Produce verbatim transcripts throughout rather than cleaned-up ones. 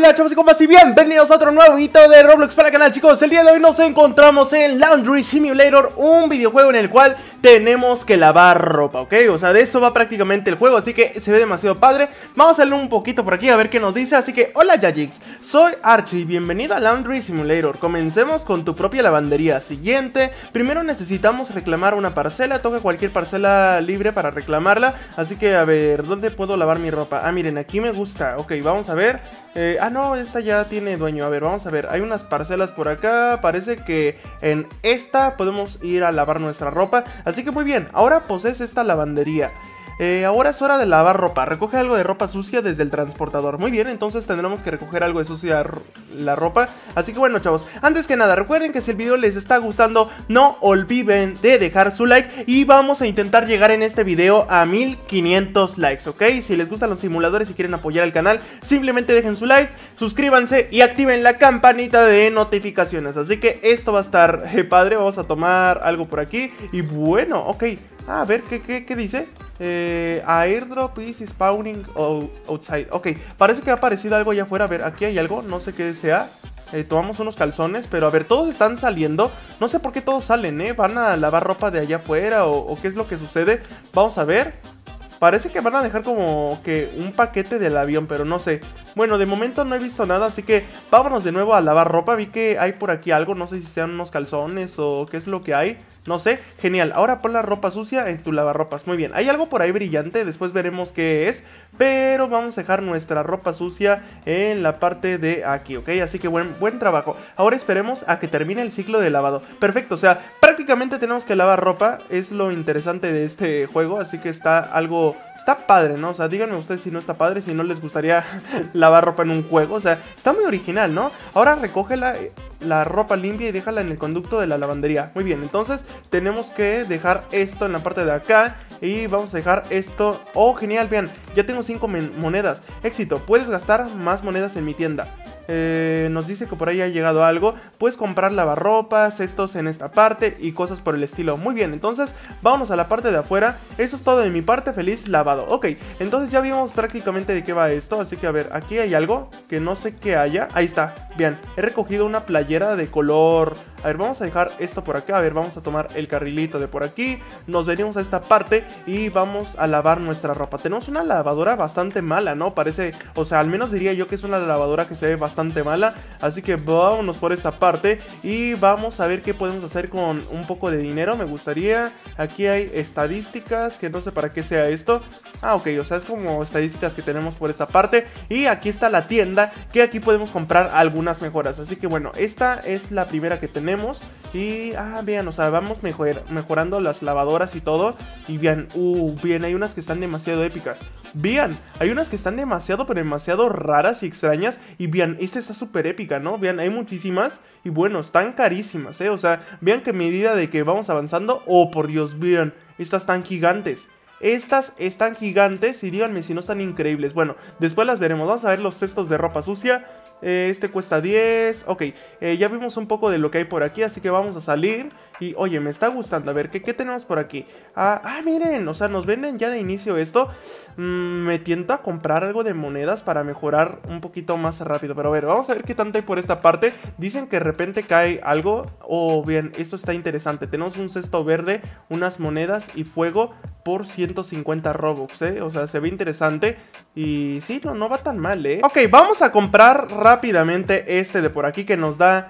Hola chavos y compas y bienvenidos a otro nuevo video de Roblox para el canal, chicos. El día de hoy nos encontramos en Laundry Simulator, un videojuego en el cual tenemos que lavar ropa, ¿ok? O sea, de eso va prácticamente el juego, así que se ve demasiado padre. Vamos a leer un poquito por aquí a ver qué nos dice. Así que, hola Yajix, soy Archie, bienvenido a Laundry Simulator. Comencemos con tu propia lavandería. Siguiente, primero necesitamos reclamar una parcela. Toca cualquier parcela libre para reclamarla. Así que, a ver, ¿dónde puedo lavar mi ropa? Ah, miren, aquí me gusta. Ok, vamos a ver. Eh, ah, no, esta ya tiene dueño. A ver, vamos a ver. Hay unas parcelas por acá. Parece que en esta podemos ir a lavar nuestra ropa. Así que muy bien, ahora posees esta lavandería. Eh, ahora es hora de lavar ropa. Recoge algo de ropa sucia desde el transportador. Muy bien, entonces tendremos que recoger algo de sucia la ropa. Así que bueno, chavos, antes que nada, recuerden que si el video les está gustando, no olviden de dejar su like. Y vamos a intentar llegar en este video a mil quinientos likes, ¿ok? Si les gustan los simuladores y quieren apoyar al canal, simplemente dejen su like, suscríbanse y activen la campanita de notificaciones. Así que esto va a estar eh, padre. Vamos a tomar algo por aquí. Y bueno, ok. Ah, a ver, ¿qué, qué, qué dice? Eh, airdrop is spawning outside. Ok, parece que ha aparecido algo allá afuera. A ver, aquí hay algo, no sé qué sea. eh, Tomamos unos calzones, pero a ver, todos están saliendo. No sé por qué todos salen, ¿eh? ¿Van a lavar ropa de allá afuera o, o qué es lo que sucede? Vamos a ver. Parece que van a dejar como que un paquete del avión, pero no sé. Bueno, de momento no he visto nada, así que vámonos de nuevo a lavar ropa. Vi que hay por aquí algo, no sé si sean unos calzones o qué es lo que hay. No sé, genial, ahora pon la ropa sucia en tu lavarropas. Muy bien, hay algo por ahí brillante, después veremos qué es. Pero vamos a dejar nuestra ropa sucia en la parte de aquí, ¿ok? Así que buen, buen trabajo. Ahora esperemos a que termine el ciclo de lavado. Perfecto, o sea, prácticamente tenemos que lavar ropa. Es lo interesante de este juego, así que está algo... Está padre, ¿no? O sea, díganme ustedes si no está padre, si no les gustaría lavar ropa en un juego. O sea, está muy original, ¿no? Ahora recoge la, la ropa limpia y déjala en el conducto de la lavandería. Muy bien, entonces tenemos que dejar esto en la parte de acá. Y vamos a dejar esto. Oh, genial, vean, ya tengo cinco monedas. Éxito, puedes gastar más monedas en mi tienda. Eh, nos dice que por ahí ha llegado algo. Puedes comprar lavarropas, estos en esta parte y cosas por el estilo. Muy bien, entonces vámonos a la parte de afuera. Eso es todo de mi parte, feliz lavado. Ok, entonces ya vimos prácticamente de qué va esto. Así que a ver, aquí hay algo que no sé qué haya. Ahí está, bien, he recogido una playera de color... A ver, vamos a dejar esto por acá. A ver, vamos a tomar el carrilito de por aquí. Nos venimos a esta parte y vamos a lavar nuestra ropa. Tenemos una lavadora bastante mala, ¿no? Parece, o sea, al menos diría yo que es una lavadora que se ve bastante mala. Así que vámonos por esta parte y vamos a ver qué podemos hacer con un poco de dinero. Me gustaría, aquí hay estadísticas, que no sé para qué sea esto. Ah, ok, o sea, es como estadísticas que tenemos por esta parte. Y aquí está la tienda, que aquí podemos comprar algunas mejoras. Así que bueno, esta es la primera que tenemos. Y, ah, vean, o sea, vamos mejor, mejorando las lavadoras y todo. Y vean, uh, bien, hay unas que están demasiado épicas. Vean, hay unas que están demasiado, pero demasiado raras y extrañas. Y vean, esta está súper épica, ¿no? Vean, hay muchísimas. Y bueno, están carísimas, ¿eh? O sea, vean que a medida de que vamos avanzando... Oh, por Dios, vean, estas están gigantes. Estas están gigantes y díganme si no están increíbles. Bueno, después las veremos. Vamos a ver los cestos de ropa sucia. Eh, este cuesta diez. Ok, eh, ya vimos un poco de lo que hay por aquí, así que vamos a salir. Y oye, me está gustando. A ver, ¿qué, qué tenemos por aquí? Ah, ah, miren, o sea, nos venden ya de inicio esto. mm, Me tiento a comprar algo de monedas para mejorar un poquito más rápido. Pero a ver, vamos a ver qué tanto hay por esta parte. Dicen que de repente cae algo. Oh, bien, esto está interesante. Tenemos un cesto verde, unas monedas y fuego por ciento cincuenta Robux, ¿eh? O sea, se ve interesante. Y sí, no, no va tan mal, ¿eh? Ok, vamos a comprar rápidamente este de por aquí que nos da...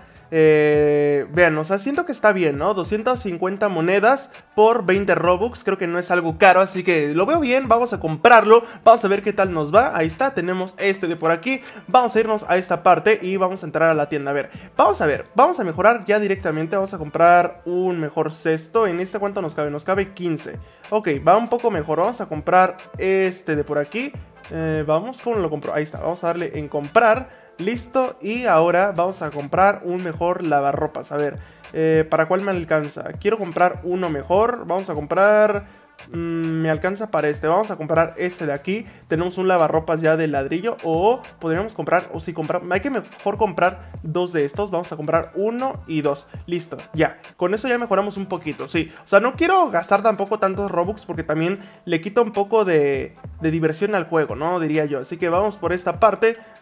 Eh, vean, o sea, siento que está bien, ¿no? doscientas cincuenta monedas por veinte Robux. Creo que no es algo caro, así que lo veo bien. Vamos a comprarlo, vamos a ver qué tal nos va. Ahí está, tenemos este de por aquí. Vamos a irnos a esta parte y vamos a entrar a la tienda. A ver, vamos a ver, vamos a mejorar ya directamente. Vamos a comprar un mejor cesto. En este, ¿cuánto nos cabe? Nos cabe quince. Ok, va un poco mejor. Vamos a comprar este de por aquí. eh, Vamos, ¿cómo lo compro? Ahí está, vamos a darle en comprar. Listo, y ahora vamos a comprar un mejor lavarropas. A ver, eh, ¿para cuál me alcanza? Quiero comprar uno mejor. Vamos a comprar... Mm, me alcanza para este. Vamos a comprar este de aquí. Tenemos un lavarropas ya de ladrillo. O podríamos comprar, o si compramos, hay que mejor comprar dos de estos. Vamos a comprar uno y dos. Listo, ya, con eso ya mejoramos un poquito, sí. O sea, no quiero gastar tampoco tantos Robux, porque también le quita un poco de, de diversión al juego, ¿no? Diría yo, así que vamos por esta parte.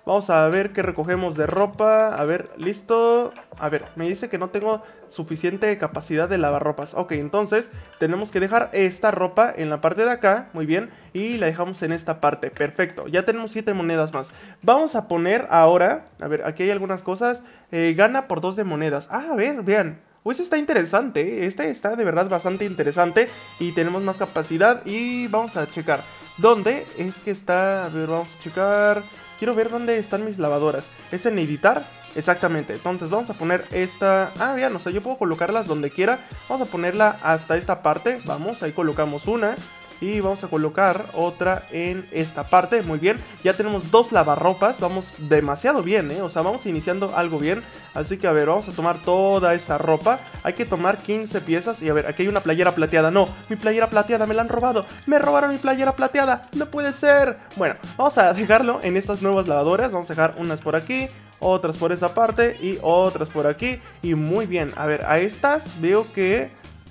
Vamos a ver qué recogemos de ropa. A ver, listo. A ver, me dice que no tengo suficiente capacidad de lavarropas. Ok, entonces tenemos que dejar esta ropa en la parte de acá. Muy bien. Y la dejamos en esta parte. Perfecto. Ya tenemos siete monedas más. Vamos a poner ahora. A ver, aquí hay algunas cosas. Eh, gana por dos de monedas. Ah, a ver, vean. Pues está interesante, ¿eh? Este está de verdad bastante interesante. Y tenemos más capacidad. Y vamos a checar. ¿Dónde es que está? A ver, vamos a checar. Quiero ver dónde están mis lavadoras. ¿Es en editar? Exactamente. Entonces vamos a poner esta... Ah, vean, o sea, yo puedo colocarlas donde quiera. Vamos a ponerla hasta esta parte. Vamos, ahí colocamos una. Y vamos a colocar otra en esta parte. Muy bien, ya tenemos dos lavarropas. Vamos demasiado bien, ¿eh? O sea, vamos iniciando algo bien. Así que a ver, vamos a tomar toda esta ropa. Hay que tomar quince piezas. Y a ver, aquí hay una playera plateada. No, mi playera plateada me la han robado. Me robaron mi playera plateada, no puede ser. Bueno, vamos a dejarlo en estas nuevas lavadoras. Vamos a dejar unas por aquí, otras por esta parte y otras por aquí. Y muy bien, a ver, a estas veo que...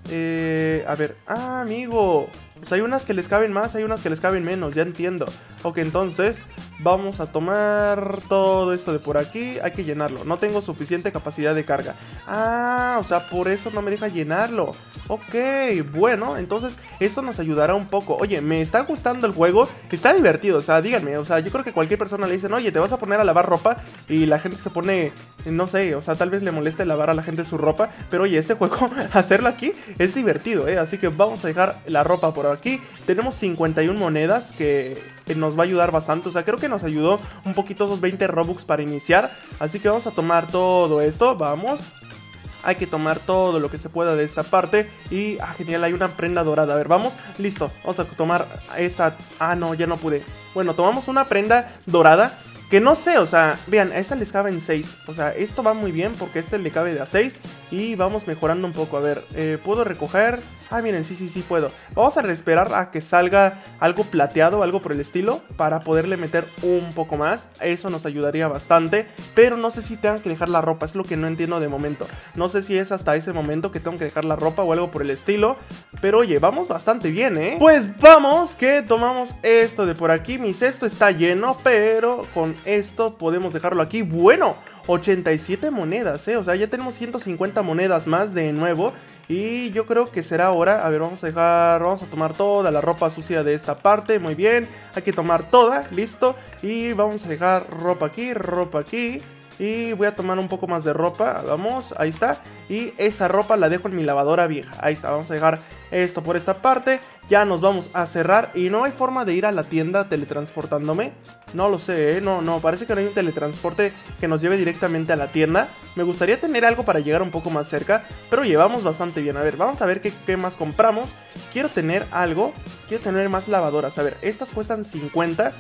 Eh, a ver, ah, amigo, pues hay unas que les caben más, hay unas que les caben menos, ya entiendo. Ok, entonces vamos a tomar todo esto de por aquí. Hay que llenarlo, no tengo suficiente capacidad de carga. Ah, o sea, por eso no me deja llenarlo. Ok, bueno, entonces esto nos ayudará un poco. Oye, me está gustando el juego, está divertido, o sea, díganme. O sea, yo creo que cualquier persona le dicen, oye, te vas a poner a lavar ropa, y la gente se pone, no sé, o sea, tal vez le moleste lavar a la gente su ropa. Pero oye, este juego, hacerlo aquí es divertido, ¿eh? Así que vamos a dejar la ropa por aquí. Tenemos cincuenta y una monedas que nos va a ayudar bastante. O sea, creo que nos ayudó un poquito esos veinte Robux para iniciar. Así que vamos a tomar todo esto, vamos. Hay que tomar todo lo que se pueda de esta parte. Y, ah, genial, hay una prenda dorada. A ver, vamos, listo, vamos a tomar esta. Ah, no, ya no pude. Bueno, tomamos una prenda dorada, que no sé, o sea, vean, a esta les cabe en seis. O sea, esto va muy bien porque a este le cabe de a seis. Y vamos mejorando un poco. A ver, eh, ¿puedo recoger? Ah, miren, sí, sí, sí puedo. Vamos a esperar a que salga algo plateado, algo por el estilo, para poderle meter un poco más. Eso nos ayudaría bastante. Pero no sé si tengan que dejar la ropa, es lo que no entiendo de momento. No sé si es hasta ese momento que tengo que dejar la ropa o algo por el estilo. Pero oye, vamos bastante bien, ¿eh? Pues vamos, que tomamos esto de por aquí. Mi cesto está lleno, pero con esto podemos dejarlo aquí. Bueno, ochenta y siete monedas, ¿eh? O sea, ya tenemos ciento cincuenta monedas más de nuevo. Y yo creo que será hora. A ver, vamos a dejar, vamos a tomar toda la ropa sucia de esta parte. Muy bien, hay que tomar toda, listo. Y vamos a dejar ropa aquí, ropa aquí. Y voy a tomar un poco más de ropa. Vamos, ahí está. Y esa ropa la dejo en mi lavadora vieja. Ahí está, vamos a dejar esto por esta parte. Ya nos vamos a cerrar. Y no hay forma de ir a la tienda teletransportándome. No lo sé, ¿eh? No, no, parece que no hay un teletransporte que nos lleve directamente a la tienda. Me gustaría tener algo para llegar un poco más cerca, pero llevamos bastante bien. A ver, vamos a ver qué, qué más compramos. Quiero tener algo. Quiero tener más lavadoras. A ver, estas cuestan cincuenta.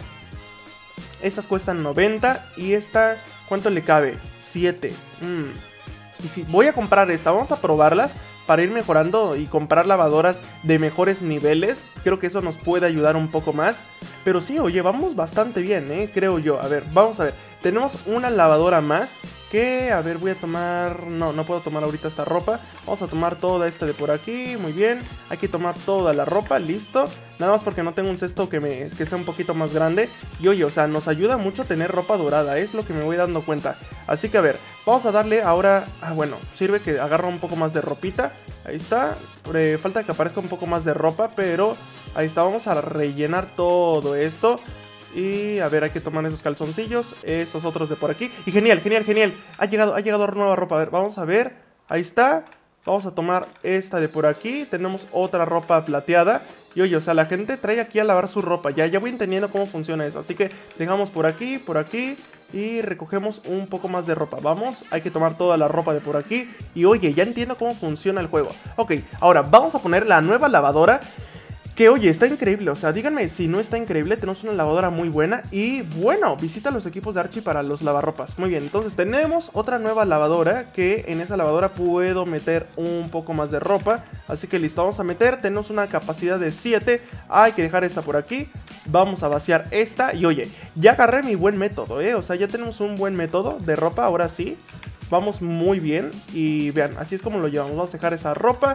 Estas cuestan noventa. Y esta... ¿cuánto le cabe? siete. Mm. Y si voy a comprar esta, vamos a probarlas para ir mejorando y comprar lavadoras de mejores niveles. Creo que eso nos puede ayudar un poco más. Pero sí, oye, vamos bastante bien, ¿eh? Creo yo. A ver, vamos a ver. Tenemos una lavadora más que, a ver, voy a tomar... No, no puedo tomar ahorita esta ropa. Vamos a tomar toda esta de por aquí, muy bien. Hay que tomar toda la ropa, listo. Nada más porque no tengo un cesto que, me, que sea un poquito más grande. Y oye, o sea, nos ayuda mucho tener ropa dorada, es lo que me voy dando cuenta. Así que a ver, vamos a darle ahora... Ah, bueno, sirve que agarra un poco más de ropita. Ahí está, eh, falta que aparezca un poco más de ropa, pero... ahí está, vamos a rellenar todo esto. Y a ver, hay que tomar esos calzoncillos, esos otros de por aquí. Y genial, genial, genial. Ha llegado, ha llegado nueva ropa. A ver, vamos a ver. Ahí está. Vamos a tomar esta de por aquí. Tenemos otra ropa plateada. Y oye, o sea, la gente trae aquí a lavar su ropa. Ya, ya voy entendiendo cómo funciona eso. Así que dejamos por aquí, por aquí. Y recogemos un poco más de ropa. Vamos, hay que tomar toda la ropa de por aquí. Y oye, ya entiendo cómo funciona el juego. Ok, ahora vamos a poner la nueva lavadora. Que oye, está increíble, o sea, díganme si no está increíble. Tenemos una lavadora muy buena. Y bueno, visita los equipos de Archie para los lavarropas. Muy bien, entonces tenemos otra nueva lavadora. Que en esa lavadora puedo meter un poco más de ropa. Así que listo, vamos a meter, tenemos una capacidad de siete. Hay que dejar esta por aquí. Vamos a vaciar esta, y oye, ya agarré mi buen método, eh O sea, ya tenemos un buen método de ropa, ahora sí. Vamos muy bien, y vean, así es como lo llevamos. Vamos a dejar esa ropa.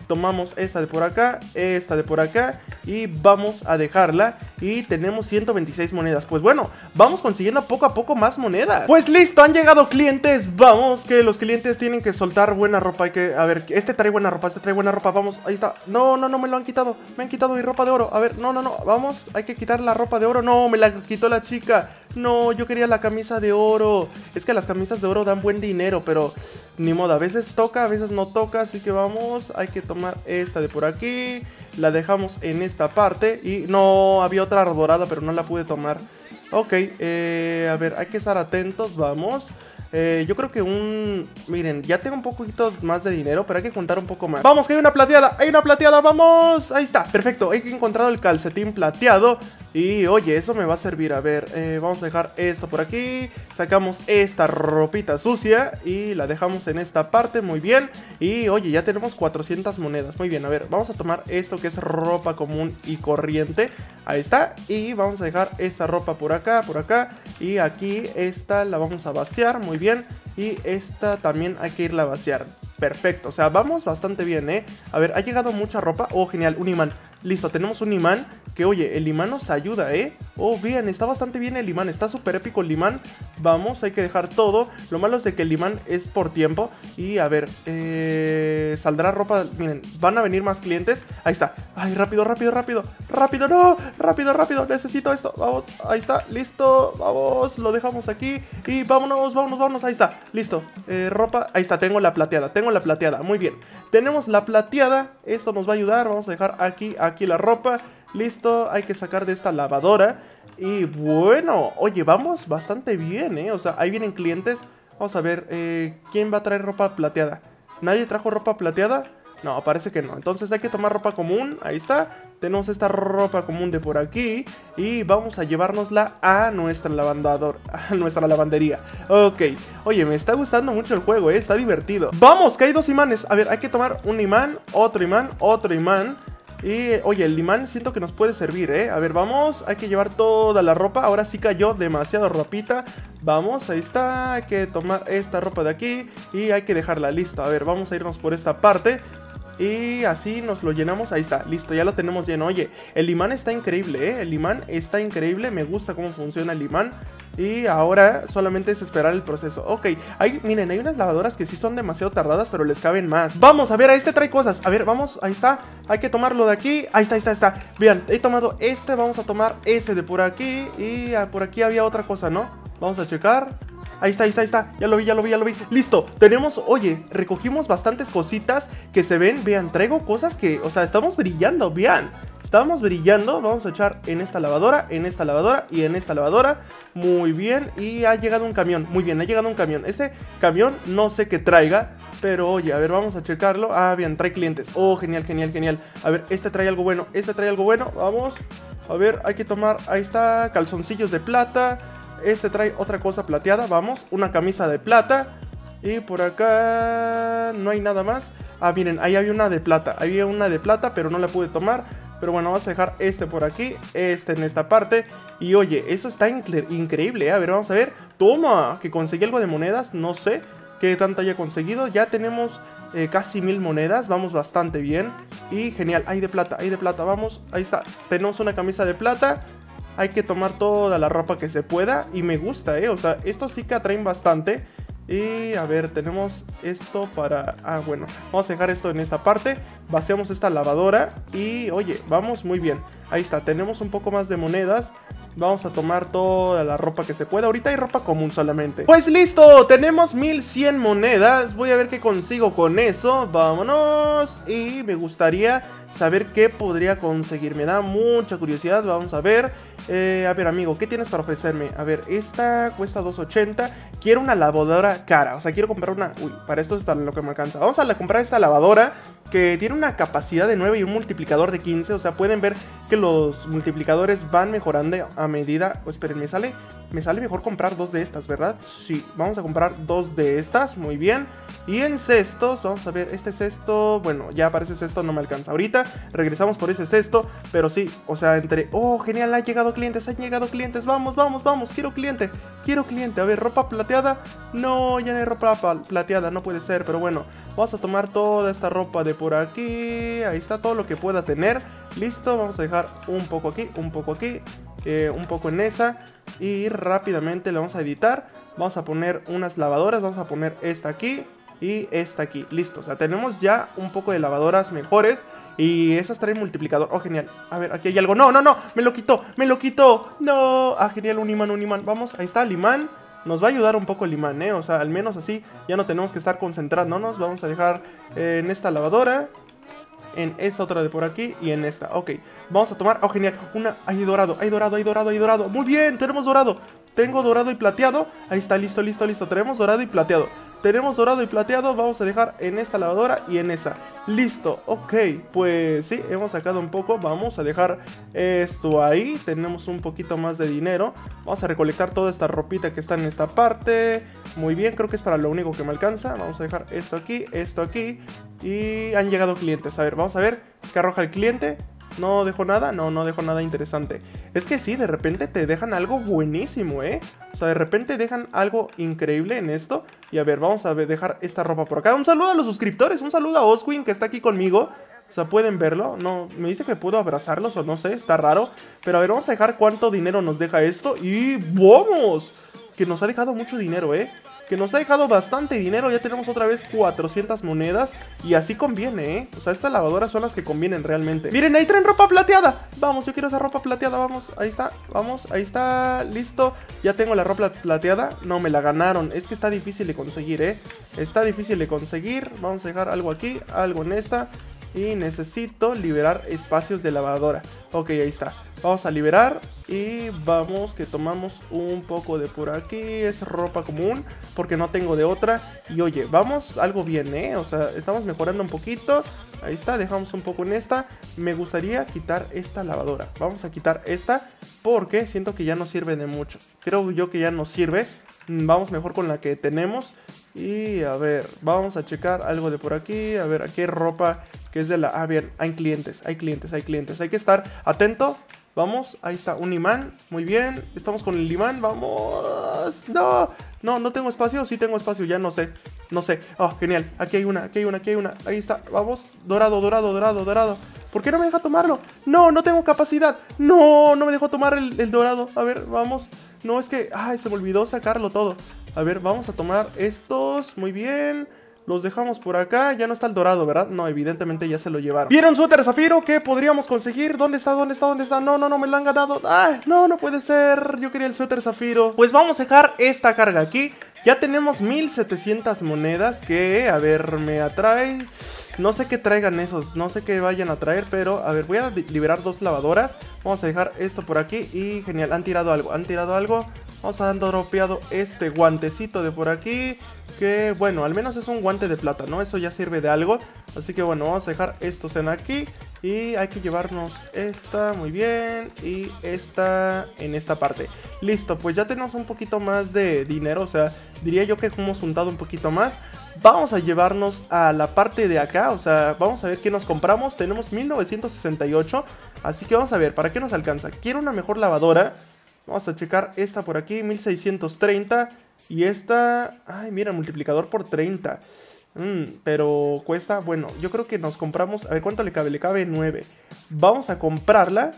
tomamos esta de por acá, esta de por acá y vamos a dejarla. Y tenemos ciento veintiséis monedas. Pues bueno, vamos consiguiendo poco a poco más monedas. Pues listo, han llegado clientes. Vamos, que los clientes tienen que soltar buena ropa. Hay que, a ver, este trae buena ropa, este trae buena ropa. Vamos, ahí está. No, no, no, me lo han quitado. Me han quitado mi ropa de oro. A ver, no, no, no, vamos, hay que quitar la ropa de oro. No, me la quitó la chica. No, yo quería la camisa de oro. Es que las camisas de oro dan buen dinero, pero ni modo, a veces toca, a veces no toca. Así que vamos, hay que tomar esta de por aquí. La dejamos en esta parte. Y no, había otra dorada, pero no la pude tomar. Ok, eh, a ver, hay que estar atentos, vamos. Eh, yo creo que un... Miren, ya tengo un poquito más de dinero, pero hay que juntar un poco más. Vamos, que hay una plateada, hay una plateada, vamos. Ahí está, perfecto, he encontrado el calcetín plateado. Y oye, eso me va a servir. A ver, eh, vamos a dejar esto por aquí. Sacamos esta ropita sucia y la dejamos en esta parte, muy bien. Y oye, ya tenemos cuatrocientas monedas, muy bien. A ver, vamos a tomar esto que es ropa común y corriente. Ahí está, y vamos a dejar esta ropa por acá, por acá. Y aquí esta la vamos a vaciar, muy bien. Y esta también hay que irla a vaciar. Perfecto, o sea, vamos bastante bien, ¿eh? A ver, ha llegado mucha ropa. Oh, genial, un imán. Listo, tenemos un imán. Que oye, el imán nos ayuda, ¿eh? Oh, bien, está bastante bien el imán. Está súper épico el imán. Vamos, hay que dejar todo. Lo malo es de que el imán es por tiempo. Y a ver, eh, saldrá ropa. Miren, van a venir más clientes. Ahí está. Ay, rápido, rápido, rápido. Rápido, no, rápido, rápido. Necesito esto, vamos, ahí está, listo. Vamos, lo dejamos aquí. Y vámonos, vámonos, vámonos, ahí está. Listo, eh, ropa, ahí está, tengo la plateada. Tengo la plateada, muy bien. Tenemos la plateada, esto nos va a ayudar. Vamos a dejar aquí, aquí la ropa. Listo, hay que sacar de esta lavadora. Y bueno, oye, vamos bastante bien, ¿eh? O sea, ahí vienen clientes. Vamos a ver, eh, ¿quién va a traer ropa plateada? ¿Nadie trajo ropa plateada? No, parece que no. Entonces hay que tomar ropa común, ahí está. Tenemos esta ropa común de por aquí. Y vamos a llevárnosla a nuestra lavandador, a nuestra lavandería. Ok, oye, me está gustando mucho el juego, ¿eh? Está divertido. Vamos, que hay dos imanes. A ver, hay que tomar un imán, otro imán, otro imán. Y, oye, el imán siento que nos puede servir, ¿eh? A ver, vamos, hay que llevar toda la ropa. Ahora sí cayó demasiado ropita. Vamos, ahí está, hay que tomar esta ropa de aquí y hay que dejarla lista. A ver, vamos a irnos por esta parte. Y así nos lo llenamos, ahí está, listo, ya lo tenemos lleno. Oye, el imán está increíble, ¿eh? El imán está increíble, me gusta cómo funciona el imán. Y ahora solamente es esperar el proceso. Ok, hay, miren, hay unas lavadoras que sí son demasiado tardadas, pero les caben más. Vamos, a ver, a este trae cosas. A ver, vamos, ahí está. Hay que tomarlo de aquí. Ahí está, ahí está, ahí está. Vean, he tomado este, vamos a tomar ese de por aquí. Y por aquí había otra cosa, ¿no? Vamos a checar. Ahí está, ahí está, ahí está, ya lo vi, ya lo vi, ya lo vi. Listo, tenemos, oye, recogimos bastantes cositas que se ven. Vean, traigo cosas que, o sea, estamos brillando, vean. Estamos brillando, vamos a echar en esta lavadora, en esta lavadora y en esta lavadora. Muy bien, y ha llegado un camión, muy bien, ha llegado un camión. Ese camión no sé qué traiga, pero oye, a ver, vamos a checarlo. Ah, bien, trae clientes, oh, genial, genial, genial. A ver, este trae algo bueno, este trae algo bueno, vamos. A ver, hay que tomar, ahí está, calzoncillos de plata. Este trae otra cosa plateada, vamos, una camisa de plata. Y por acá no hay nada más. Ah, miren, ahí había una de plata, había una de plata, pero no la pude tomar. Pero bueno, vamos a dejar este por aquí, este en esta parte. Y oye, eso está incre increíble, ¿eh? A ver, vamos a ver. Toma, que conseguí algo de monedas, no sé qué tanto haya conseguido. Ya tenemos eh, casi mil monedas, vamos bastante bien. Y genial, hay de plata, hay de plata, vamos, ahí está. Tenemos una camisa de plata. Hay que tomar toda la ropa que se pueda. Y me gusta, eh, o sea, estos sí que atraen bastante. Y a ver, tenemos esto para... Ah, bueno, vamos a dejar esto en esta parte. Vaciamos esta lavadora. Y oye, vamos muy bien. Ahí está, tenemos un poco más de monedas. Vamos a tomar toda la ropa que se pueda. Ahorita hay ropa común solamente. Pues listo, tenemos mil cien monedas. Voy a ver qué consigo con eso. Vámonos. Y me gustaría saber qué podría conseguir. Me da mucha curiosidad, vamos a ver. eh, A ver, amigo, ¿qué tienes para ofrecerme? A ver, esta cuesta dos ochenta. Quiero una lavadora cara, o sea, quiero comprar una... Uy, para esto es para lo que me alcanza. Vamos a comprar esta lavadora que tiene una capacidad de nueve y un multiplicador de quince. O sea, pueden ver que los multiplicadores van mejorando a medida... Oh, esperen, me sale... Me sale mejor comprar dos de estas, ¿verdad? Sí, vamos a comprar dos de estas, muy bien. Y en cestos, vamos a ver, este cesto... Bueno, ya para ese cesto no me alcanza ahorita. Regresamos por ese cesto, pero sí, o sea, entre... Oh, genial, han llegado clientes, han llegado clientes. Vamos, vamos, vamos, quiero cliente, quiero cliente. A ver, ropa plateada. No, ya no hay ropa plateada, no puede ser, pero bueno. Vamos a tomar toda esta ropa de por aquí. Ahí está todo lo que pueda tener. Listo, vamos a dejar un poco aquí, un poco aquí, eh, un poco en esa. Y rápidamente le vamos a editar. Vamos a poner unas lavadoras, vamos a poner esta aquí y esta aquí. Listo, o sea, tenemos ya un poco de lavadoras mejores. Y esas traen multiplicador. Oh, genial. A ver, aquí hay algo. No, no, no. Me lo quitó. Me lo quitó. No. Ah, genial. Un imán, un imán. Vamos. Ahí está el imán. Nos va a ayudar un poco el imán, ¿eh? O sea, al menos así ya no tenemos que estar concentrándonos. Vamos a dejar eh, en esta lavadora. En esta otra de por aquí. Y en esta. Ok. Vamos a tomar. Oh, genial. Una. Hay dorado. Hay dorado. Hay dorado. Hay dorado. Muy bien. Tenemos dorado. Tengo dorado y plateado. Ahí está. Listo, listo, listo. Tenemos dorado y plateado. Tenemos dorado y plateado, vamos a dejar en esta lavadora y en esa. Listo, ok, pues sí, hemos sacado un poco. Vamos a dejar esto ahí. Tenemos un poquito más de dinero. Vamos a recolectar toda esta ropita que está en esta parte. Muy bien, creo que es para lo único que me alcanza. Vamos a dejar esto aquí, esto aquí. Y han llegado clientes, a ver, vamos a ver qué arroja el cliente. ¿No dejó nada? No, no dejó nada interesante. Es que sí, de repente te dejan algo buenísimo, ¿eh? O sea, de repente dejan algo increíble en esto. Y a ver, vamos a dejar esta ropa por acá. Un saludo a los suscriptores, un saludo a Oswin que está aquí conmigo. O sea, pueden verlo. No, me dice que puedo abrazarlos o no sé, está raro. Pero a ver, vamos a dejar cuánto dinero nos deja esto. Y ¡vamos! Que nos ha dejado mucho dinero, ¿eh? Que nos ha dejado bastante dinero. Ya tenemos otra vez cuatrocientas monedas. Y así conviene, ¿eh? O sea, estas lavadoras son las que convienen realmente. Miren, ahí traen ropa plateada. Vamos, yo quiero esa ropa plateada, vamos. Ahí está, vamos, ahí está, listo. Ya tengo la ropa plateada. No, me la ganaron. Es que está difícil de conseguir, ¿eh? Está difícil de conseguir. Vamos a dejar algo aquí, algo en esta. Y necesito liberar espacios de lavadora. Ok, ahí está. Vamos a liberar y vamos que tomamos un poco de por aquí. Es ropa común porque no tengo de otra. Y oye, vamos algo bien, ¿eh? O sea, estamos mejorando un poquito. Ahí está, dejamos un poco en esta. Me gustaría quitar esta lavadora. Vamos a quitar esta porque siento que ya no sirve de mucho. Creo yo que ya no sirve. Vamos mejor con la que tenemos. Y a ver, vamos a checar algo de por aquí. A ver, aquí hay ropa que es de la... Ah, bien, hay clientes, hay clientes, hay clientes. Hay que estar atento. Vamos, ahí está, un imán. Muy bien, estamos con el imán. Vamos, no, no, no tengo espacio. Sí tengo espacio, ya no sé, no sé. Oh, genial, aquí hay una, aquí hay una, aquí hay una. Ahí está, vamos, dorado, dorado, dorado, dorado. ¿Por qué no me deja tomarlo? No, no tengo capacidad. No, no me dejó tomar el, el dorado. A ver, vamos. No, es que, ay, se me olvidó sacarlo todo. A ver, vamos a tomar estos, muy bien. Los dejamos por acá, ya no está el dorado, ¿verdad? No, evidentemente ya se lo llevaron. ¿Vieron suéter zafiro? ¿Qué podríamos conseguir? ¿Dónde está? ¿Dónde está? ¿Dónde está? No, no, no, me lo han ganado. ¡Ay! No, no puede ser. Yo quería el suéter zafiro. Pues vamos a dejar esta carga aquí. Ya tenemos mil setecientas monedas que, a ver, me atrae. No sé qué traigan esos, no sé qué vayan a traer, pero a ver, voy a liberar dos lavadoras. Vamos a dejar esto por aquí y genial, han tirado algo, han tirado algo. Vamos a dar dropeado este guantecito de por aquí, que bueno, al menos es un guante de plata, ¿no? Eso ya sirve de algo. Así que bueno, vamos a dejar estos en aquí. Y hay que llevarnos esta, muy bien, y esta en esta parte. Listo, pues ya tenemos un poquito más de dinero, o sea, diría yo que hemos juntado un poquito más. Vamos a llevarnos a la parte de acá, o sea, vamos a ver qué nos compramos. Tenemos mil novecientos sesenta y ocho, así que vamos a ver, ¿para qué nos alcanza? Quiero una mejor lavadora. Vamos a checar esta por aquí, mil seiscientos treinta. Y esta, ay, mira, multiplicador por treinta. Mm, pero cuesta, bueno, yo creo que nos compramos, a ver cuánto le cabe, le cabe nueve. Vamos a comprarla.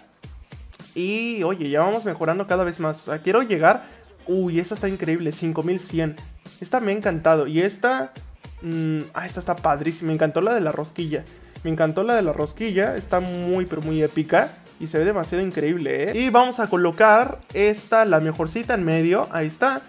Y oye, ya vamos mejorando cada vez más. O sea, quiero llegar, uy, esta está increíble, cinco mil cien. Esta me ha encantado, y esta, mmm, ah, esta está padrísima. Me encantó la de la rosquilla. Me encantó la de la rosquilla, está muy pero muy épica. Y se ve demasiado increíble, ¿eh? Y vamos a colocar esta, la mejorcita en medio, ahí está.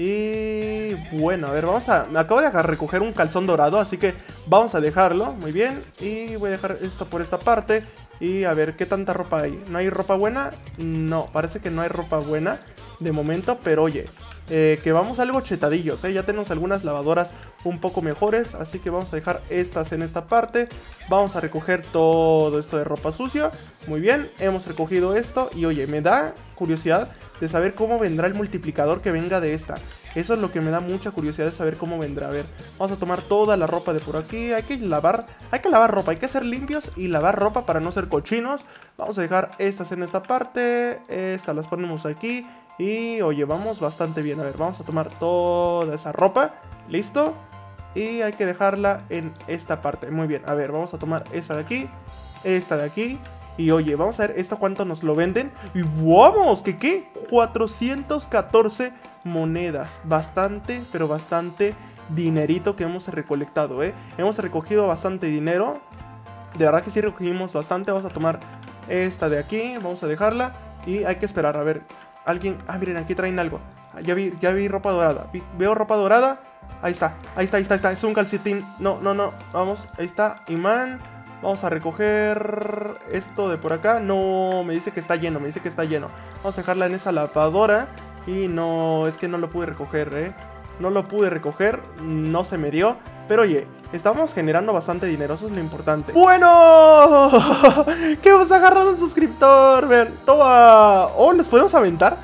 Y bueno, a ver, vamos a... Me acabo de recoger un calzón dorado, así que vamos a dejarlo, muy bien. Y voy a dejar esto por esta parte. Y a ver, ¿qué tanta ropa hay? ¿No hay ropa buena? No, parece que no hay ropa buena de momento, pero oye, eh, que vamos algo chetadillos, ¿eh? Ya tenemos algunas lavadoras un poco mejores, así que vamos a dejar estas en esta parte. Vamos a recoger todo esto de ropa sucia. Muy bien, hemos recogido esto. Y oye, me da curiosidad de saber cómo vendrá el multiplicador que venga de esta. Eso es lo que me da mucha curiosidad, de saber cómo vendrá. A ver, vamos a tomar toda la ropa de por aquí. Hay que lavar, hay que lavar ropa, hay que ser limpios y lavar ropa para no ser cochinos. Vamos a dejar estas en esta parte, estas las ponemos aquí. Y oye, vamos bastante bien. A ver, vamos a tomar toda esa ropa. ¿Listo? Y hay que dejarla en esta parte. Muy bien, a ver, vamos a tomar esta de aquí, esta de aquí. Y oye, vamos a ver esto cuánto nos lo venden. Y vamos, ¿qué qué? cuatrocientas catorce monedas. Bastante, pero bastante dinerito que hemos recolectado, ¿eh? Hemos recogido bastante dinero. De verdad que sí recogimos bastante. Vamos a tomar esta de aquí, vamos a dejarla. Y hay que esperar, a ver, alguien... Ah, miren, aquí traen algo. Ya vi, ya vi ropa dorada. Vi, veo ropa dorada. Ahí está, ahí está, ahí está, ahí está. Es un calcetín. No, no, no, vamos, ahí está, imán. Vamos a recoger esto de por acá. No, me dice que está lleno, me dice que está lleno. Vamos a dejarla en esa lavadora. Y no, es que no lo pude recoger, eh. No lo pude recoger, no se me dio. Pero oye, estamos generando bastante dinero, eso es lo importante. ¡Bueno! ¡Que hemos agarrado un suscriptor! Vean, toma. ¡Oh, les podemos aventar!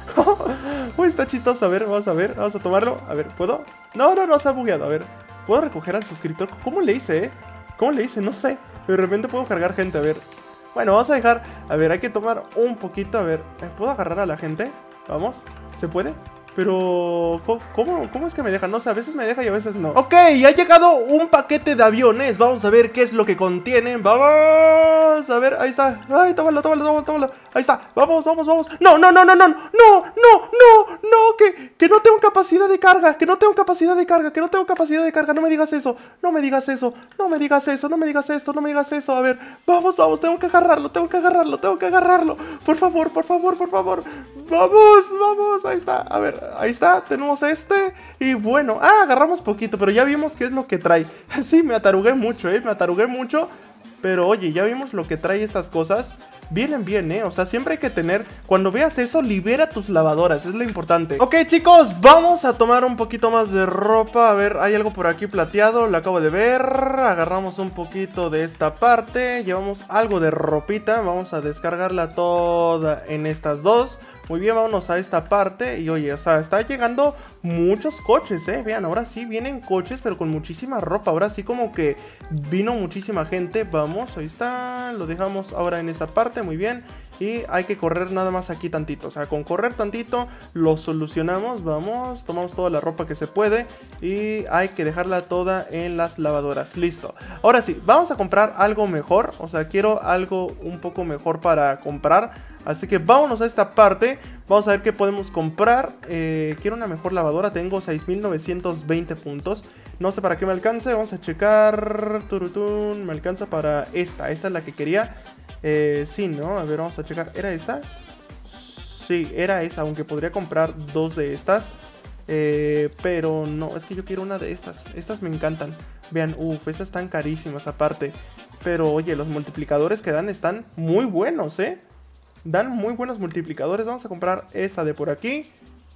Uy, está chistoso, a ver, vamos a ver, vamos a tomarlo. A ver, ¿puedo? No, no, no, se ha bugueado, a ver. ¿Puedo recoger al suscriptor? ¿Cómo le hice, eh? ¿Cómo le hice? No sé. De repente puedo cargar gente, a ver. Bueno, vamos a dejar, a ver, hay que tomar un poquito, a ver. ¿Puedo agarrar a la gente? Vamos, ¿se puede? Pero, ¿cómo, cómo es que me dejan? No sé, a veces me deja y a veces no. Ok, ha llegado un paquete de aviones. Vamos a ver qué es lo que contienen. Vamos a ver, ahí está. Ay, tómalo, tómalo, tómalo, tómalo. Ahí está, vamos, vamos, vamos. No, no, no, no, no, no, no, no, no, que, que no tengo capacidad de carga. Que no tengo capacidad de carga, que no tengo capacidad de carga. No me digas eso, no me digas eso. No me digas eso, no me digas esto, no me digas eso. A ver, vamos, vamos, tengo que agarrarlo, tengo que agarrarlo, tengo que agarrarlo. Por favor, por favor, por favor. Vamos, vamos, ahí está, a ver. Ahí está, tenemos este. Y bueno, ah, agarramos poquito, pero ya vimos qué es lo que trae. Sí, me atarugué mucho, eh, me atarugué mucho. Pero oye, ya vimos lo que trae estas cosas. Vienen bien, eh, o sea, siempre hay que tener. Cuando veas eso, libera tus lavadoras, es lo importante. Ok, chicos, vamos a tomar un poquito más de ropa. A ver, hay algo por aquí plateado, lo acabo de ver. Agarramos un poquito de esta parte. Llevamos algo de ropita. Vamos a descargarla toda en estas dos. Muy bien, vámonos a esta parte. Y oye, o sea, está llegando muchos coches, eh. Vean, ahora sí vienen coches, pero con muchísima ropa. Ahora sí como que vino muchísima gente. Vamos, ahí está. Lo dejamos ahora en esa parte, muy bien. Y hay que correr nada más aquí tantito. O sea, con correr tantito lo solucionamos. Vamos, tomamos toda la ropa que se puede. Y hay que dejarla toda en las lavadoras. Listo. Ahora sí, vamos a comprar algo mejor. O sea, quiero algo un poco mejor para comprar. Así que vámonos a esta parte. Vamos a ver qué podemos comprar. eh, Quiero una mejor lavadora. Tengo seis mil novecientos veinte puntos. No sé para qué me alcance. Vamos a checar. Turutún. Me alcanza para esta. Esta es la que quería. eh, Sí, ¿no? A ver, vamos a checar. ¿Era esta? Sí, era esa. Aunque podría comprar dos de estas. eh, Pero no, es que yo quiero una de estas. Estas me encantan. Vean, uff, estas están carísimas aparte. Pero oye, los multiplicadores que dan están muy buenos, ¿eh? Dan muy buenos multiplicadores. Vamos a comprar esa de por aquí.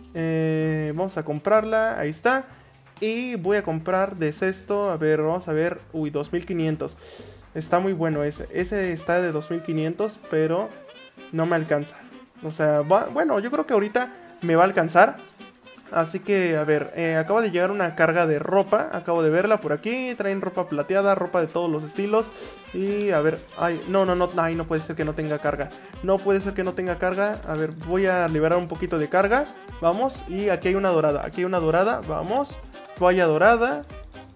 eh, Vamos a comprarla. Ahí está. Y voy a comprar de cesto. A ver, vamos a ver. Uy, dos mil quinientos. Está muy bueno ese. Ese está de dos mil quinientos, pero no me alcanza. O sea, va, bueno, yo creo que ahorita me va a alcanzar. Así que, a ver, eh, acaba de llegar una carga de ropa. Acabo de verla por aquí. Traen ropa plateada, ropa de todos los estilos. Y a ver, ay, no, no, no, ay, no puede ser que no tenga carga. No puede ser que no tenga carga. A ver, voy a liberar un poquito de carga. Vamos, y aquí hay una dorada. Aquí hay una dorada, vamos. Toalla dorada.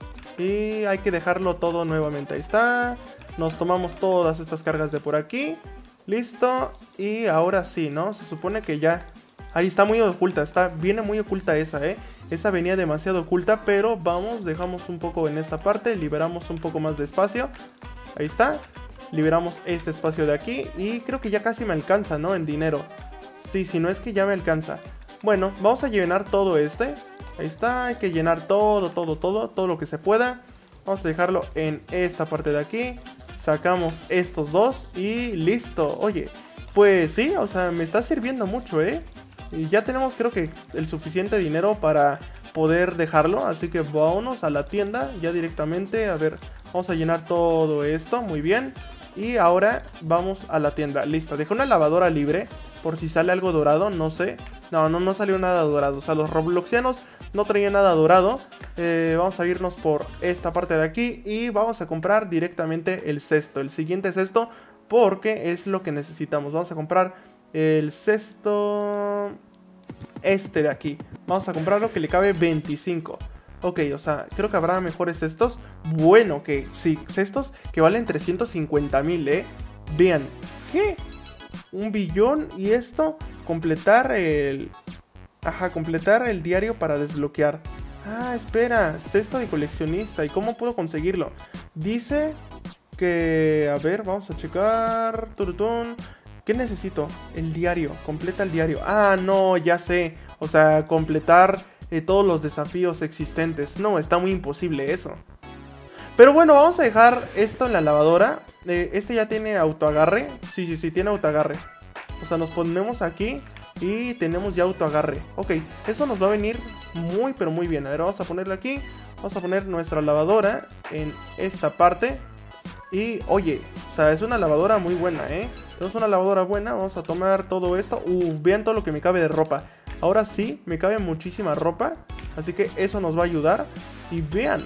Y hay que dejarlo todo nuevamente. Ahí está. Nos tomamos todas estas cargas de por aquí. Listo. Y ahora sí, ¿no? Se supone que ya... Ahí está muy oculta, está, viene muy oculta esa, eh. Esa venía demasiado oculta, pero vamos, dejamos un poco en esta parte, liberamos un poco más de espacio. Ahí está, liberamos este espacio de aquí y creo que ya casi me alcanza, ¿no? En dinero. Sí, si no es que ya me alcanza. Bueno, vamos a llenar todo este. Ahí está, hay que llenar todo, todo, todo, todo lo que se pueda. Vamos a dejarlo en esta parte de aquí. Sacamos estos dos y listo. Oye, pues sí, o sea, me está sirviendo mucho, ¿eh? Y ya tenemos creo que el suficiente dinero para poder dejarlo. Así que vámonos a la tienda ya directamente. A ver, vamos a llenar todo esto, muy bien. Y ahora vamos a la tienda, listo. Dejé una lavadora libre por si sale algo dorado, no sé. No, no, no salió nada dorado. O sea, los robloxianos no traían nada dorado. eh, Vamos a irnos por esta parte de aquí y vamos a comprar directamente el cesto, el siguiente cesto, porque es lo que necesitamos. Vamos a comprar el cesto este de aquí. Vamos a comprarlo que le cabe veinticinco. Ok, o sea, creo que habrá mejores cestos. Bueno, que sí, cestos que valen trescientos cincuenta mil, ¿eh? Vean, ¿qué? Un billón y esto, completar el... Ajá, completar el diario para desbloquear. Ah, espera, cesto de coleccionista. ¿Y cómo puedo conseguirlo? Dice que... A ver, vamos a checar. Turutún. ¿Qué necesito? El diario, completa el diario. Ah, no, ya sé. O sea, completar eh, todos los desafíos existentes. No, está muy imposible eso. Pero bueno, vamos a dejar esto en la lavadora. eh, Este ya tiene autoagarre. Sí, sí, sí, tiene autoagarre. O sea, nos ponemos aquí y tenemos ya autoagarre. Ok, eso nos va a venir muy, pero muy bien. A ver, vamos a ponerlo aquí. Vamos a poner nuestra lavadora en esta parte. Y, oye, o sea, es una lavadora muy buena, ¿eh? Es una lavadora buena. Vamos a tomar todo esto. Uh, vean todo lo que me cabe de ropa. Ahora sí, me cabe muchísima ropa. Así que eso nos va a ayudar. Y vean.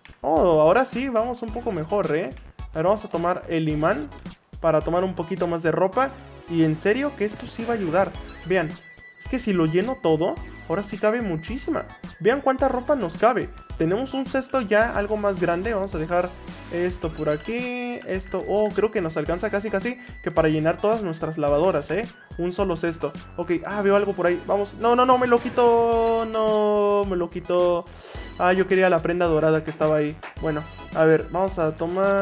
Oh, ahora sí, vamos un poco mejor, ¿eh? Ahora vamos a tomar el imán para tomar un poquito más de ropa. Y en serio que esto sí va a ayudar. Vean, es que si lo lleno todo, ahora sí cabe muchísima. Vean cuánta ropa nos cabe. Tenemos un cesto ya algo más grande. Vamos a dejar esto por aquí. Esto, oh, creo que nos alcanza casi casi que para llenar todas nuestras lavadoras, ¿eh? Un solo cesto. Ok, ah, veo algo por ahí. Vamos, no, no, no, me lo quito. No, me lo quito. Ah, yo quería la prenda dorada que estaba ahí. Bueno, a ver, vamos a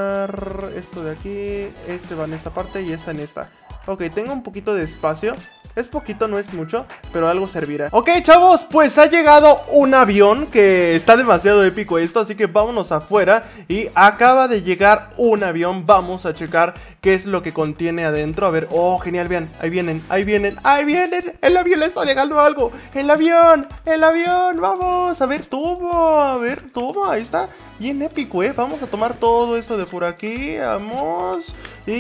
tomar esto de aquí. Este va en esta parte y esta en esta. Ok, tengo un poquito de espacio. Es poquito, no es mucho, pero algo servirá. Ok, chavos, pues ha llegado un avión que está demasiado épico esto, así que vámonos afuera. Y acaba de llegar un avión, vamos a checar qué es lo que contiene adentro. A ver, oh, genial, vean, ahí vienen, ahí vienen, ahí vienen. El avión le está llegando algo. El avión, el avión, vamos. A ver, tubo, a ver, tubo, ahí está. Bien épico, eh, vamos a tomar todo esto de por aquí. Vamos.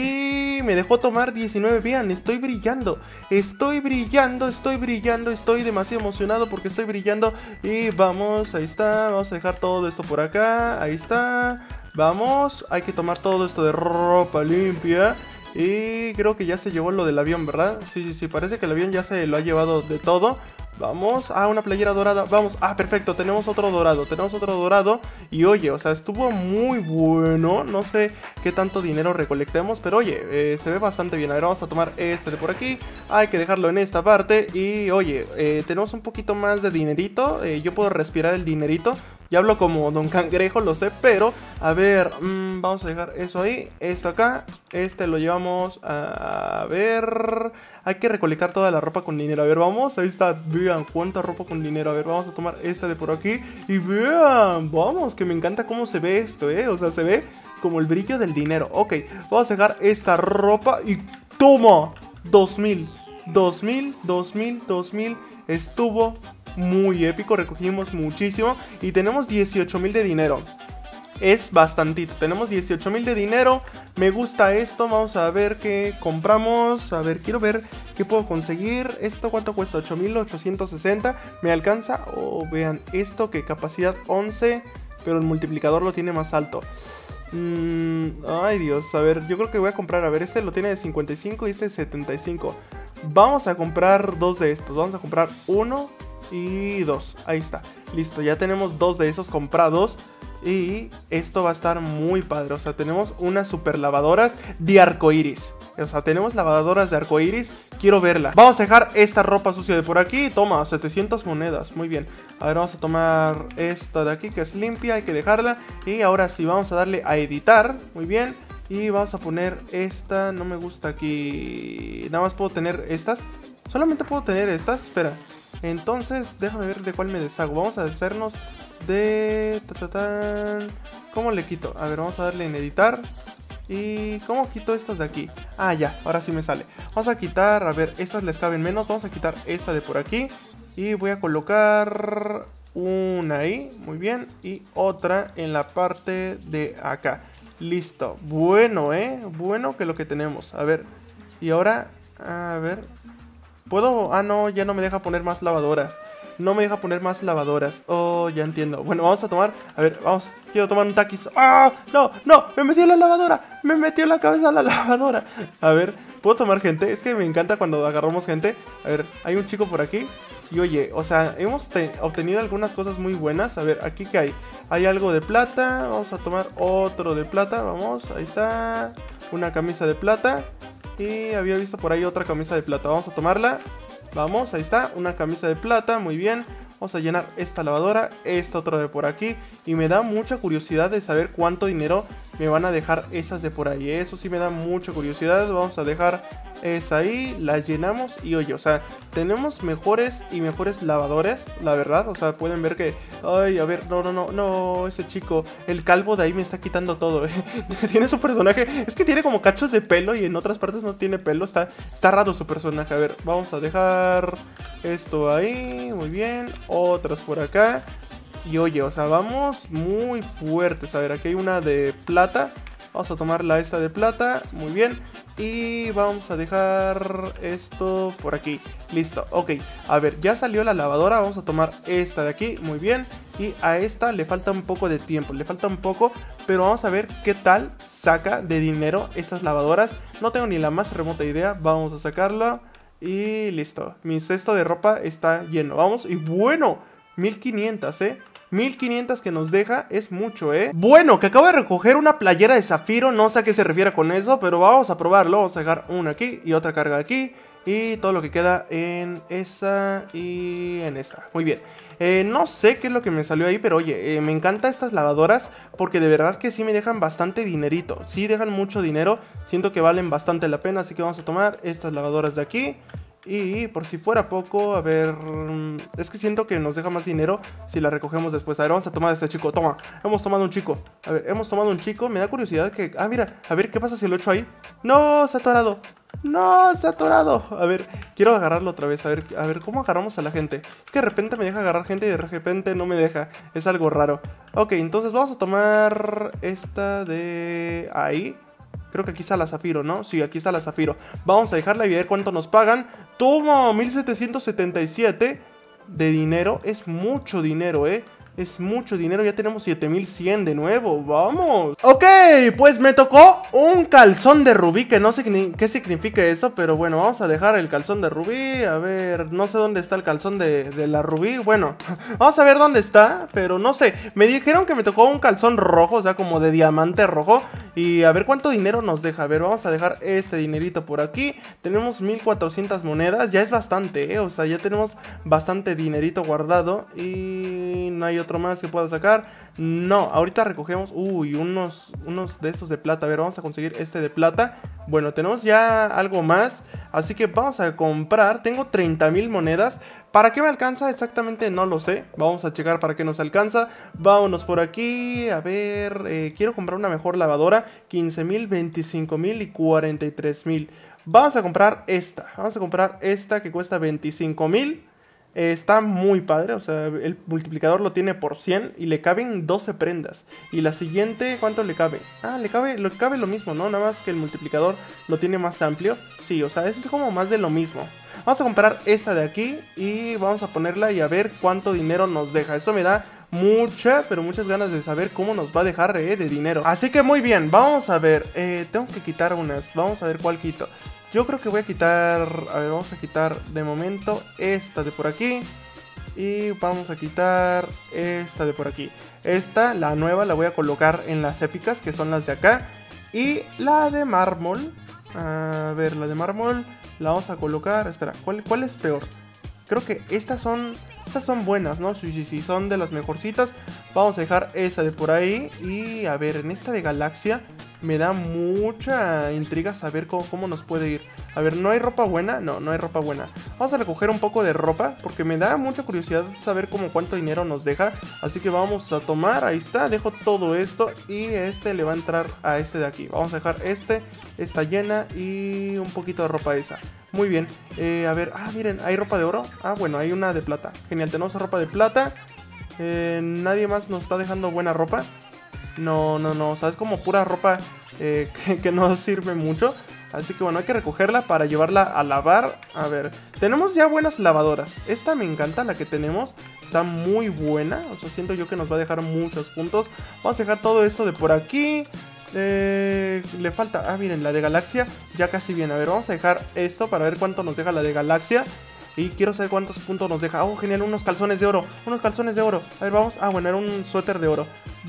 Y me dejó tomar diecinueve, vean, estoy brillando. Estoy brillando, estoy brillando, estoy demasiado emocionado porque estoy brillando. Y vamos, ahí está, vamos a dejar todo esto por acá, ahí está. Vamos, hay que tomar todo esto de ropa limpia. Y creo que ya se llevó lo del avión, ¿verdad? Sí, sí, sí, parece que el avión ya se lo ha llevado de todo. Vamos, ah, una playera dorada, vamos, ah, perfecto, tenemos otro dorado, tenemos otro dorado. Y oye, o sea, estuvo muy bueno, no sé qué tanto dinero recolectemos, pero oye, eh, se ve bastante bien. A ver, vamos a tomar este de por aquí, hay que dejarlo en esta parte. Y oye, eh, tenemos un poquito más de dinerito, eh, yo puedo respirar el dinerito. Ya hablo como Don Cangrejo, lo sé, pero a ver, mmm, vamos a dejar eso ahí, esto acá, este lo llevamos a, a ver, hay que recolectar toda la ropa con dinero. A ver, vamos, ahí está, vean cuánta ropa con dinero. A ver, vamos a tomar esta de por aquí y vean, vamos, que me encanta cómo se ve esto, eh, o sea, se ve como el brillo del dinero. Ok, vamos a dejar esta ropa y toma, dos mil, dos mil, dos mil, dos mil, estuvo muy épico, recogimos muchísimo y tenemos dieciocho mil de dinero. Es bastantito, tenemos dieciocho mil de dinero. Me gusta esto, vamos a ver qué compramos. A ver, quiero ver qué puedo conseguir. Esto cuánto cuesta, ocho mil ochocientos sesenta. ¿Me alcanza? Oh, vean, esto que capacidad once, pero el multiplicador lo tiene más alto. mm, Ay Dios, a ver, yo creo que voy a comprar. A ver, este lo tiene de cincuenta y cinco y este de setenta y cinco. Vamos a comprar dos de estos, vamos a comprar uno y dos, ahí está, listo, ya tenemos dos de esos comprados. Y esto va a estar muy padre. O sea, tenemos unas super lavadoras de arcoiris. O sea, tenemos lavadoras de arcoiris. Quiero verla. Vamos a dejar esta ropa sucia de por aquí. Toma, setecientas monedas, muy bien. A ver, vamos a tomar esta de aquí que es limpia, hay que dejarla. Y ahora sí, vamos a darle a editar, muy bien. Y vamos a poner esta, no me gusta aquí. Nada más puedo tener estas. Solamente puedo tener estas, espera. Entonces, déjame ver de cuál me deshago. Vamos a deshacernos de... Ta, ta, ta. ¿Cómo le quito? A ver, vamos a darle en editar. ¿Y cómo quito estas de aquí? Ah, ya, ahora sí me sale. Vamos a quitar, a ver, estas les caben menos. Vamos a quitar esta de por aquí. Y voy a colocar una ahí, muy bien. Y otra en la parte de acá. Listo, bueno, eh bueno que lo que tenemos. A ver, y ahora, a ver, ¿puedo? Ah, no, ya no me deja poner más lavadoras. No me deja poner más lavadoras. Oh, ya entiendo. Bueno, vamos a tomar, a ver, vamos, quiero tomar un taquis. ¡Ah! No, no, me metió la lavadora. Me metió la cabeza a la lavadora. A ver, ¿puedo tomar gente? Es que me encanta cuando agarramos gente. A ver, hay un chico por aquí. Y oye, o sea, hemos obtenido algunas cosas muy buenas. A ver, aquí que hay, hay algo de plata. Vamos a tomar otro de plata, vamos, ahí está. Una camisa de plata. Y había visto por ahí otra camisa de plata, vamos a tomarla. Vamos, ahí está, una camisa de plata, muy bien. Vamos a llenar esta lavadora, esta otra de por aquí. Y me da mucha curiosidad de saber cuánto dinero me van a dejar esas de por ahí. Eso sí me da mucha curiosidad. Vamos a dejar esa ahí, la llenamos. Y oye, o sea, tenemos mejores y mejores lavadores, la verdad. O sea, pueden ver que... Ay, a ver, no, no, no, no, ese chico, el calvo de ahí me está quitando todo. Tiene su personaje, es que tiene como cachos de pelo y en otras partes no tiene pelo. Está, está raro su personaje. A ver, vamos a dejar esto ahí, muy bien. Otras por acá. Y oye, o sea, vamos muy fuertes. A ver, aquí hay una de plata. Vamos a tomarla esta de plata, muy bien. Y vamos a dejar esto por aquí. Listo, ok. A ver, ya salió la lavadora. Vamos a tomar esta de aquí, muy bien. Y a esta le falta un poco de tiempo. Le falta un poco, pero vamos a ver qué tal saca de dinero estas lavadoras. No tengo ni la más remota idea. Vamos a sacarlo. Y listo, mi cesto de ropa está lleno. Vamos, y bueno, mil quinientos, eh mil quinientos que nos deja, es mucho, eh Bueno, que acabo de recoger una playera de zafiro. No sé a qué se refiere con eso, pero vamos a probarlo. Vamos a dejar una aquí y otra carga aquí. Y todo lo que queda en esa y en esta, muy bien. Eh, no sé qué es lo que me salió ahí, pero oye, eh, me encantan estas lavadoras porque de verdad que sí me dejan bastante dinerito. Sí dejan mucho dinero, siento que valen bastante la pena, así que vamos a tomar estas lavadoras de aquí. Y por si fuera poco, a ver, es que siento que nos deja más dinero si la recogemos después. A ver, vamos a tomar a este chico, toma, hemos tomado un chico. A ver, hemos tomado un chico, me da curiosidad que... Ah, mira, a ver, ¿qué pasa si lo echo ahí? No, se ha atorado. No, se ha atorado. A ver, quiero agarrarlo otra vez. A ver, a ver, ¿cómo agarramos a la gente? Es que de repente me deja agarrar gente y de repente no me deja. Es algo raro. Ok, entonces vamos a tomar esta de ahí. Creo que aquí está la zafiro, ¿no? Sí, aquí está la zafiro. Vamos a dejarla y ver cuánto nos pagan. Toma, mil setecientos setenta y siete de dinero. Es mucho dinero, ¿eh? Es mucho dinero, ya tenemos siete mil cien de nuevo, vamos. Ok, pues me tocó un calzón de rubí, que no sé qué significa eso, pero bueno, vamos a dejar el calzón de rubí. A ver, no sé dónde está el calzón de, de la rubí. Bueno, vamos a ver dónde está, pero no sé. Me dijeron que me tocó un calzón rojo, o sea, como de diamante rojo. Y a ver cuánto dinero nos deja. A ver, vamos a dejar este dinerito por aquí. Tenemos mil cuatrocientas monedas, ya es bastante, ¿eh? O sea, ya tenemos bastante dinerito guardado. Y no hay otro más que pueda sacar. No, ahorita recogemos, uy, unos, unos de estos de plata. A ver, vamos a conseguir este de plata. Bueno, tenemos ya algo más, así que vamos a comprar. Tengo treinta mil monedas. ¿Para qué me alcanza? Exactamente no lo sé. Vamos a checar para qué nos alcanza. Vámonos por aquí. A ver, eh, quiero comprar una mejor lavadora. quince mil, veinticinco mil y cuarenta y tres mil. Vamos a comprar esta. Vamos a comprar esta que cuesta veinticinco mil. Eh, está muy padre, o sea, el multiplicador lo tiene por cien y le caben doce prendas. Y la siguiente, ¿cuánto le cabe? Ah, le cabe, le cabe lo mismo, ¿no? Nada más que el multiplicador lo tiene más amplio. Sí, o sea, es como más de lo mismo. Vamos a comprar esa de aquí y vamos a ponerla y a ver cuánto dinero nos deja. Eso me da mucha, pero muchas ganas de saber cómo nos va a dejar eh, de dinero. Así que muy bien, vamos a ver, eh, tengo que quitar unas, vamos a ver cuál quito. Yo creo que voy a quitar, a ver, vamos a quitar de momento esta de por aquí. Y vamos a quitar esta de por aquí. Esta, la nueva, la voy a colocar en las épicas, que son las de acá. Y la de mármol, a ver, la de mármol la vamos a colocar, espera, ¿cuál, cuál es peor? Creo que estas son, estas son buenas, ¿no? Sí, sí, sí, son de las mejorcitas. Vamos a dejar esa de por ahí. Y a ver, en esta de galaxia me da mucha intriga saber cómo, cómo nos puede ir. A ver, ¿no hay ropa buena? No, no hay ropa buena. Vamos a recoger un poco de ropa porque me da mucha curiosidad saber cómo cuánto dinero nos deja. Así que vamos a tomar, ahí está, dejo todo esto y este le va a entrar a este de aquí. Vamos a dejar este, esta llena y un poquito de ropa esa. Muy bien, eh, a ver, ah, miren, ¿hay ropa de oro? Ah, bueno, hay una de plata. Genial, tenemos ropa de plata. eh, Nadie más nos está dejando buena ropa. No, no, no, o sea, es como pura ropa eh, que, que no sirve mucho. Así que bueno, hay que recogerla para llevarla a lavar. A ver, tenemos ya buenas lavadoras. Esta me encanta, la que tenemos. Está muy buena, o sea, siento yo que nos va a dejar muchos puntos. Vamos a dejar todo esto de por aquí. Eh, le falta, ah miren, la de galaxia ya casi viene. A ver, vamos a dejar esto para ver cuánto nos deja la de galaxia. Y quiero saber cuántos puntos nos deja. Oh, genial, unos calzones de oro. Unos calzones de oro. A ver, vamos. Ah, bueno, era un suéter de oro.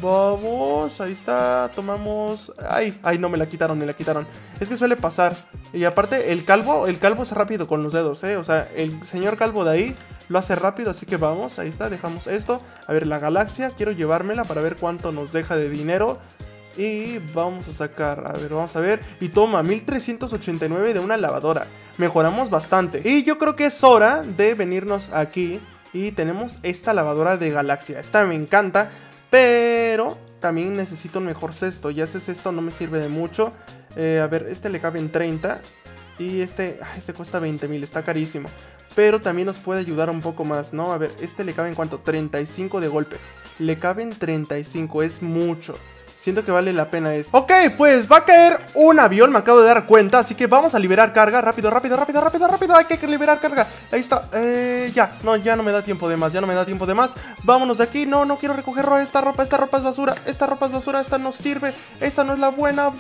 Vamos, ahí está. Tomamos. Ay, ay, no, me la quitaron, me la quitaron. Es que suele pasar. Y aparte, el calvo, el calvo es rápido con los dedos, eh. O sea, el señor calvo de ahí lo hace rápido, así que vamos, ahí está, dejamos esto. A ver, la galaxia, quiero llevármela para ver cuánto nos deja de dinero. Y vamos a sacar, a ver, vamos a ver. Y toma, mil trescientos ochenta y nueve de una lavadora. Mejoramos bastante. Y yo creo que es hora de venirnos aquí. Y tenemos esta lavadora de galaxia. Esta me encanta, pero también necesito un mejor cesto. Ya ese cesto no me sirve de mucho. eh, A ver, este le cabe en treinta. Y este, este cuesta veinte mil, está carísimo. Pero también nos puede ayudar un poco más, ¿no? A ver, este le cabe en cuánto, treinta y cinco de golpe. Le caben treinta y cinco, es mucho. Siento que vale la pena eso. Ok, pues va a caer un avión, me acabo de dar cuenta. Así que vamos a liberar carga, rápido, rápido, rápido, rápido, rápido. Hay que liberar carga, ahí está, eh, ya, no, ya no me da tiempo de más, ya no me da tiempo de más. Vámonos de aquí, no, no quiero recoger esta ropa. Esta ropa es basura, esta ropa es basura. Esta no sirve, esta no es la buena.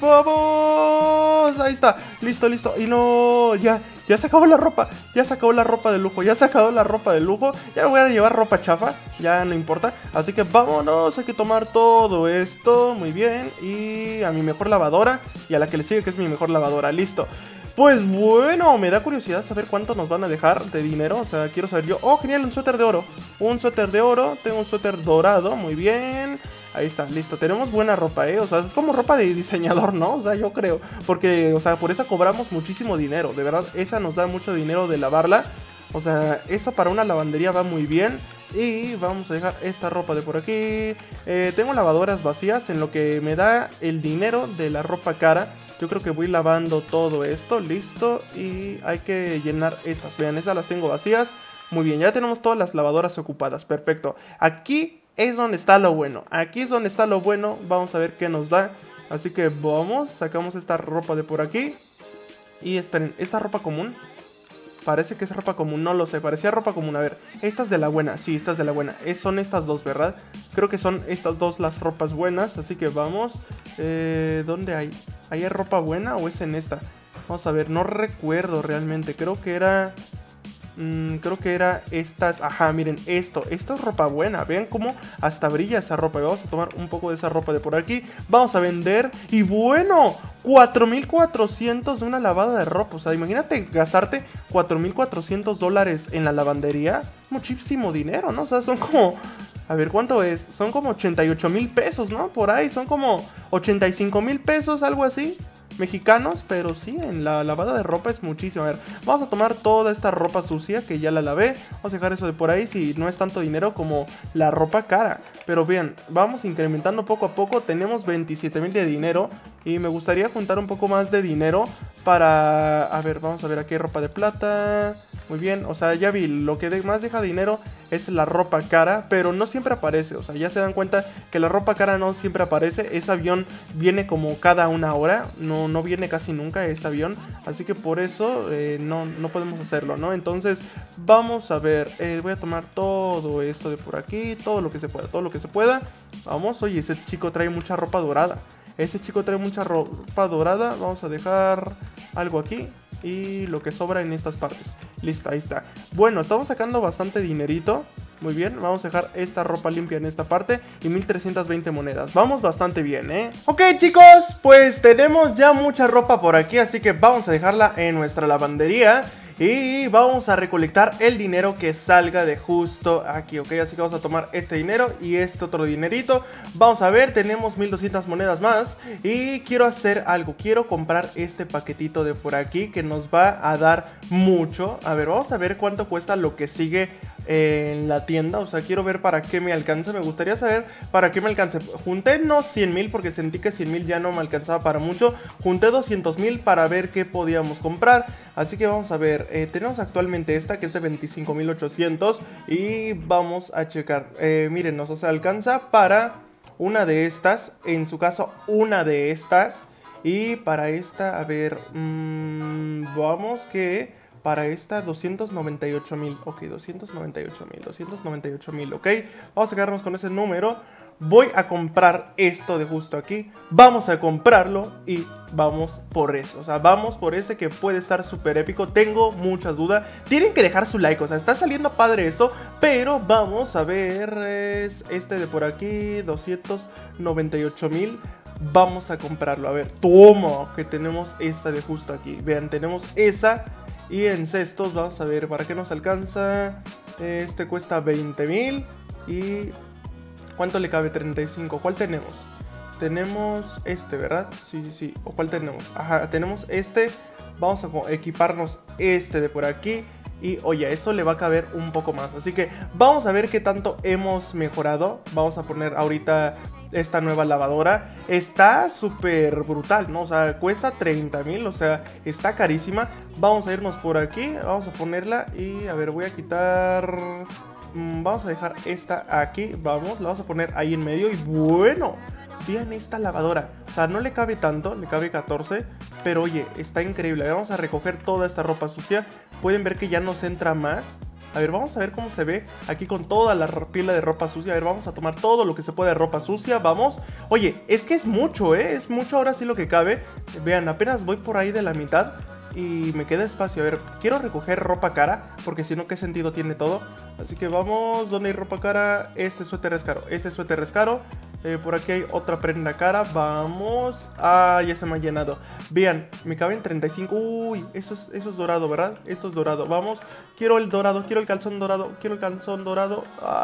Vamos, ahí está, listo, listo. Y no, ya, ya se acabó la ropa. Ya se acabó la ropa de lujo, ya se acabó la ropa de lujo. Ya me voy a llevar ropa chafa, ya no importa. Así que vámonos, hay que tomar todo esto. Muy bien, y a mi mejor lavadora. Y a la que le sigue, que es mi mejor lavadora, listo. Pues bueno, me da curiosidad saber cuánto nos van a dejar de dinero. O sea, quiero saber yo. Oh, genial, un suéter de oro. Un suéter de oro, tengo un suéter dorado, muy bien. Ahí está, listo, tenemos buena ropa, eh, o sea, es como ropa de diseñador, ¿no? O sea, yo creo, porque, o sea, por esa cobramos muchísimo dinero, de verdad, esa nos da mucho dinero de lavarla. O sea, eso para una lavandería va muy bien. Y vamos a dejar esta ropa de por aquí. eh, Tengo lavadoras vacías en lo que me da el dinero de la ropa cara. Yo creo que voy lavando todo esto, listo. Y hay que llenar estas, vean, estas las tengo vacías. Muy bien, ya tenemos todas las lavadoras ocupadas, perfecto. Aquí es donde está lo bueno, aquí es donde está lo bueno. Vamos a ver qué nos da. Así que vamos, sacamos esta ropa de por aquí. Y esperen, esta ropa común, parece que es ropa común, no lo sé, parecía ropa común. A ver, esta es de la buena, sí, esta es de la buena. es, Son estas dos, ¿verdad? Creo que son estas dos las ropas buenas. Así que vamos, eh, ¿dónde hay? ¿Hay ropa buena o es en esta? Vamos a ver, no recuerdo realmente, creo que era... Mm, creo que era estas. Ajá, miren, esto, esto es ropa buena. Vean cómo hasta brilla esa ropa. Y vamos a tomar un poco de esa ropa de por aquí. Vamos a vender. Y bueno, cuatro mil cuatrocientos de una lavada de ropa. O sea, imagínate gastarte cuatro mil cuatrocientos dólares en la lavandería. Muchísimo dinero, ¿no? O sea, son como... A ver, ¿cuánto es? Son como ochenta y ocho mil pesos, ¿no? Por ahí, son como ochenta y cinco mil pesos, algo así, mexicanos. Pero sí, en la lavada de ropa es muchísimo. A ver, vamos a tomar toda esta ropa sucia que ya la lavé. Vamos a dejar eso de por ahí, si no es tanto dinero como la ropa cara. Pero bien, vamos incrementando poco a poco. Tenemos veintisiete mil de dinero y me gustaría juntar un poco más de dinero para... A ver, vamos a ver, aquí hay ropa de plata. Muy bien, o sea, ya vi, lo que de más deja dinero es la ropa cara, pero no siempre aparece. O sea, ya se dan cuenta que la ropa cara no siempre aparece. Ese avión viene como cada una hora, no, no viene casi nunca ese avión. Así que por eso eh, no, no podemos hacerlo, ¿no? Entonces, vamos a ver, eh, voy a tomar todo esto de por aquí, todo lo que se pueda, todo lo que se pueda. Vamos, oye, ese chico trae mucha ropa dorada. Ese chico trae mucha ropa dorada, vamos a dejar algo aquí. Y lo que sobra en estas partes. Listo, ahí está. Bueno, estamos sacando bastante dinerito. Muy bien, vamos a dejar esta ropa limpia en esta parte. Y mil trescientas veinte monedas, vamos bastante bien, ¿eh? Ok, chicos, pues tenemos ya mucha ropa por aquí. Así que vamos a dejarla en nuestra lavandería. Y vamos a recolectar el dinero que salga de justo aquí, ¿ok? Así que vamos a tomar este dinero y este otro dinerito. Vamos a ver, tenemos mil doscientas monedas más. Y quiero hacer algo, quiero comprar este paquetito de por aquí que nos va a dar mucho. A ver, vamos a ver cuánto cuesta lo que sigue en la tienda. O sea, quiero ver para qué me alcanza. Me gustaría saber para qué me alcance. Junté no cien mil porque sentí que cien mil ya no me alcanzaba para mucho. Junté doscientos mil para ver qué podíamos comprar. Así que vamos a ver, eh, tenemos actualmente esta que es de veinticinco mil ochocientos. Y vamos a checar, eh, miren, nos alcanza para una de estas. En su caso, una de estas. Y para esta, a ver, mmm, vamos que... Para esta doscientos noventa y ocho mil. Ok, doscientos noventa y ocho mil, doscientos noventa y ocho mil, ok. Vamos a quedarnos con ese número. voy a comprar esto de justo aquí. Vamos a comprarlo y vamos por eso. O sea, vamos por ese que puede estar súper épico. Tengo muchas dudas. Tienen que dejar su like. O sea, está saliendo padre eso. Pero vamos a ver. Es este de por aquí. doscientos noventa y ocho mil. Vamos a comprarlo. A ver, toma. Que tenemos esta de justo aquí. Vean, tenemos esa. Y en cestos, vamos a ver. ¿Para qué nos alcanza? Este cuesta veinte mil. Y... ¿cuánto le cabe? treinta y cinco. ¿Cuál tenemos? Tenemos este, ¿verdad? Sí, sí, sí. ¿O cuál tenemos? Ajá, tenemos este. Vamos a equiparnos este de por aquí. Y oye, eso le va a caber un poco más. Así que vamos a ver qué tanto hemos mejorado. Vamos a poner ahorita esta nueva lavadora. Está súper brutal, ¿no? O sea, cuesta treinta mil. O sea, está carísima. Vamos a irnos por aquí. Vamos a ponerla. Y a ver, voy a quitar... vamos a dejar esta aquí, vamos, la vamos a poner ahí en medio. Y bueno, vean esta lavadora. O sea, no le cabe tanto, le cabe catorce. Pero oye, está increíble. Vamos a recoger toda esta ropa sucia. Pueden ver que ya nos entra más. A ver, vamos a ver cómo se ve aquí con toda la pila de ropa sucia. A ver, vamos a tomar todo lo que se puede de ropa sucia. Vamos. Oye, es que es mucho, ¿eh? Es mucho ahora sí lo que cabe. Vean, apenas voy por ahí de la mitad. Y me queda espacio. A ver, quiero recoger ropa cara, porque si no, ¿qué sentido tiene todo? Así que vamos, ¿dónde hay ropa cara? Este suéter es caro, este suéter es caro. eh, Por aquí hay otra prenda cara. Vamos. Ah, ya se me ha llenado. Vean, me caben treinta y cinco. Uy, eso es, eso es dorado, ¿verdad? Esto es dorado, vamos. Quiero el dorado, quiero el calzón dorado. Quiero el calzón dorado.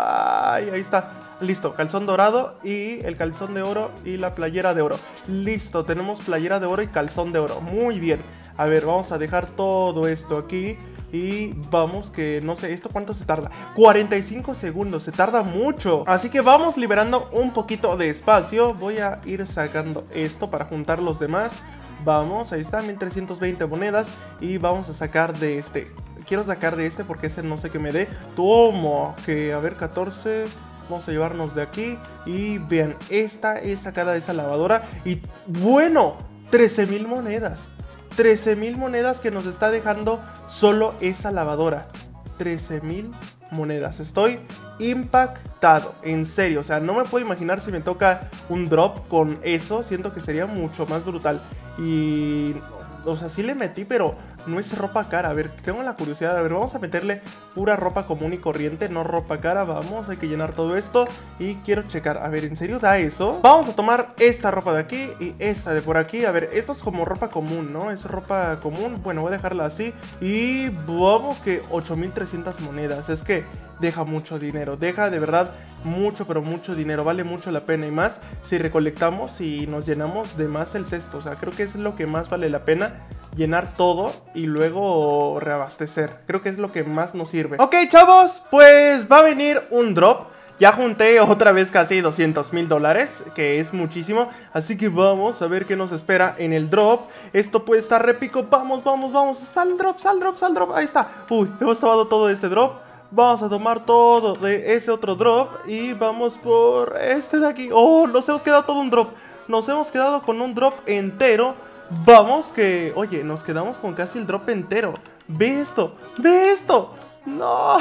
Ay, ahí está. Listo, calzón dorado y el calzón de oro y la playera de oro. Listo, tenemos playera de oro y calzón de oro. Muy bien. A ver, vamos a dejar todo esto aquí. Y vamos que, no sé, ¿esto cuánto se tarda? cuarenta y cinco segundos, se tarda mucho. Así que vamos liberando un poquito de espacio. Voy a ir sacando esto para juntar los demás. Vamos, ahí está, mil trescientos veinte monedas. Y vamos a sacar de este. Quiero sacar de este porque ese no sé qué me dé. Tomo, que a ver, catorce... Vamos a llevarnos de aquí. Y vean, esta es sacada de esa lavadora. Y bueno, trece mil monedas. trece mil monedas que nos está dejando solo esa lavadora. trece mil monedas. Estoy impactado, en serio. O sea, no me puedo imaginar si me toca un drop con eso. Siento que sería mucho más brutal. Y... o sea, sí le metí, pero no es ropa cara. A ver, tengo la curiosidad. A ver, vamos a meterle pura ropa común y corriente, no ropa cara. Vamos, hay que llenar todo esto. Y quiero checar. A ver, ¿en serio da eso? Vamos a tomar esta ropa de aquí y esta de por aquí. A ver, esto es como ropa común, ¿no? Es ropa común. Bueno, voy a dejarla así. Y vamos que ocho mil trescientas monedas. Es que deja mucho dinero. Deja de verdad mucho, pero mucho dinero. Vale mucho la pena. Y más si recolectamos y nos llenamos de más el cesto. O sea, creo que es lo que más vale la pena. Llenar todo y luego reabastecer. Creo que es lo que más nos sirve. Ok, chavos, pues va a venir un drop. Ya junté otra vez casi doscientos mil dólares, que es muchísimo. Así que vamos a ver qué nos espera en el drop. Esto puede estar épico. Vamos, vamos, vamos. Sal drop, sal drop, sal drop. Ahí está. Uy, hemos tomado todo este drop. Vamos a tomar todo de ese otro drop. Y vamos por este de aquí. Oh, nos hemos quedado todo un drop. Nos hemos quedado con un drop entero. Vamos que, oye, nos quedamos con casi el drop entero. Ve esto, ve esto. No.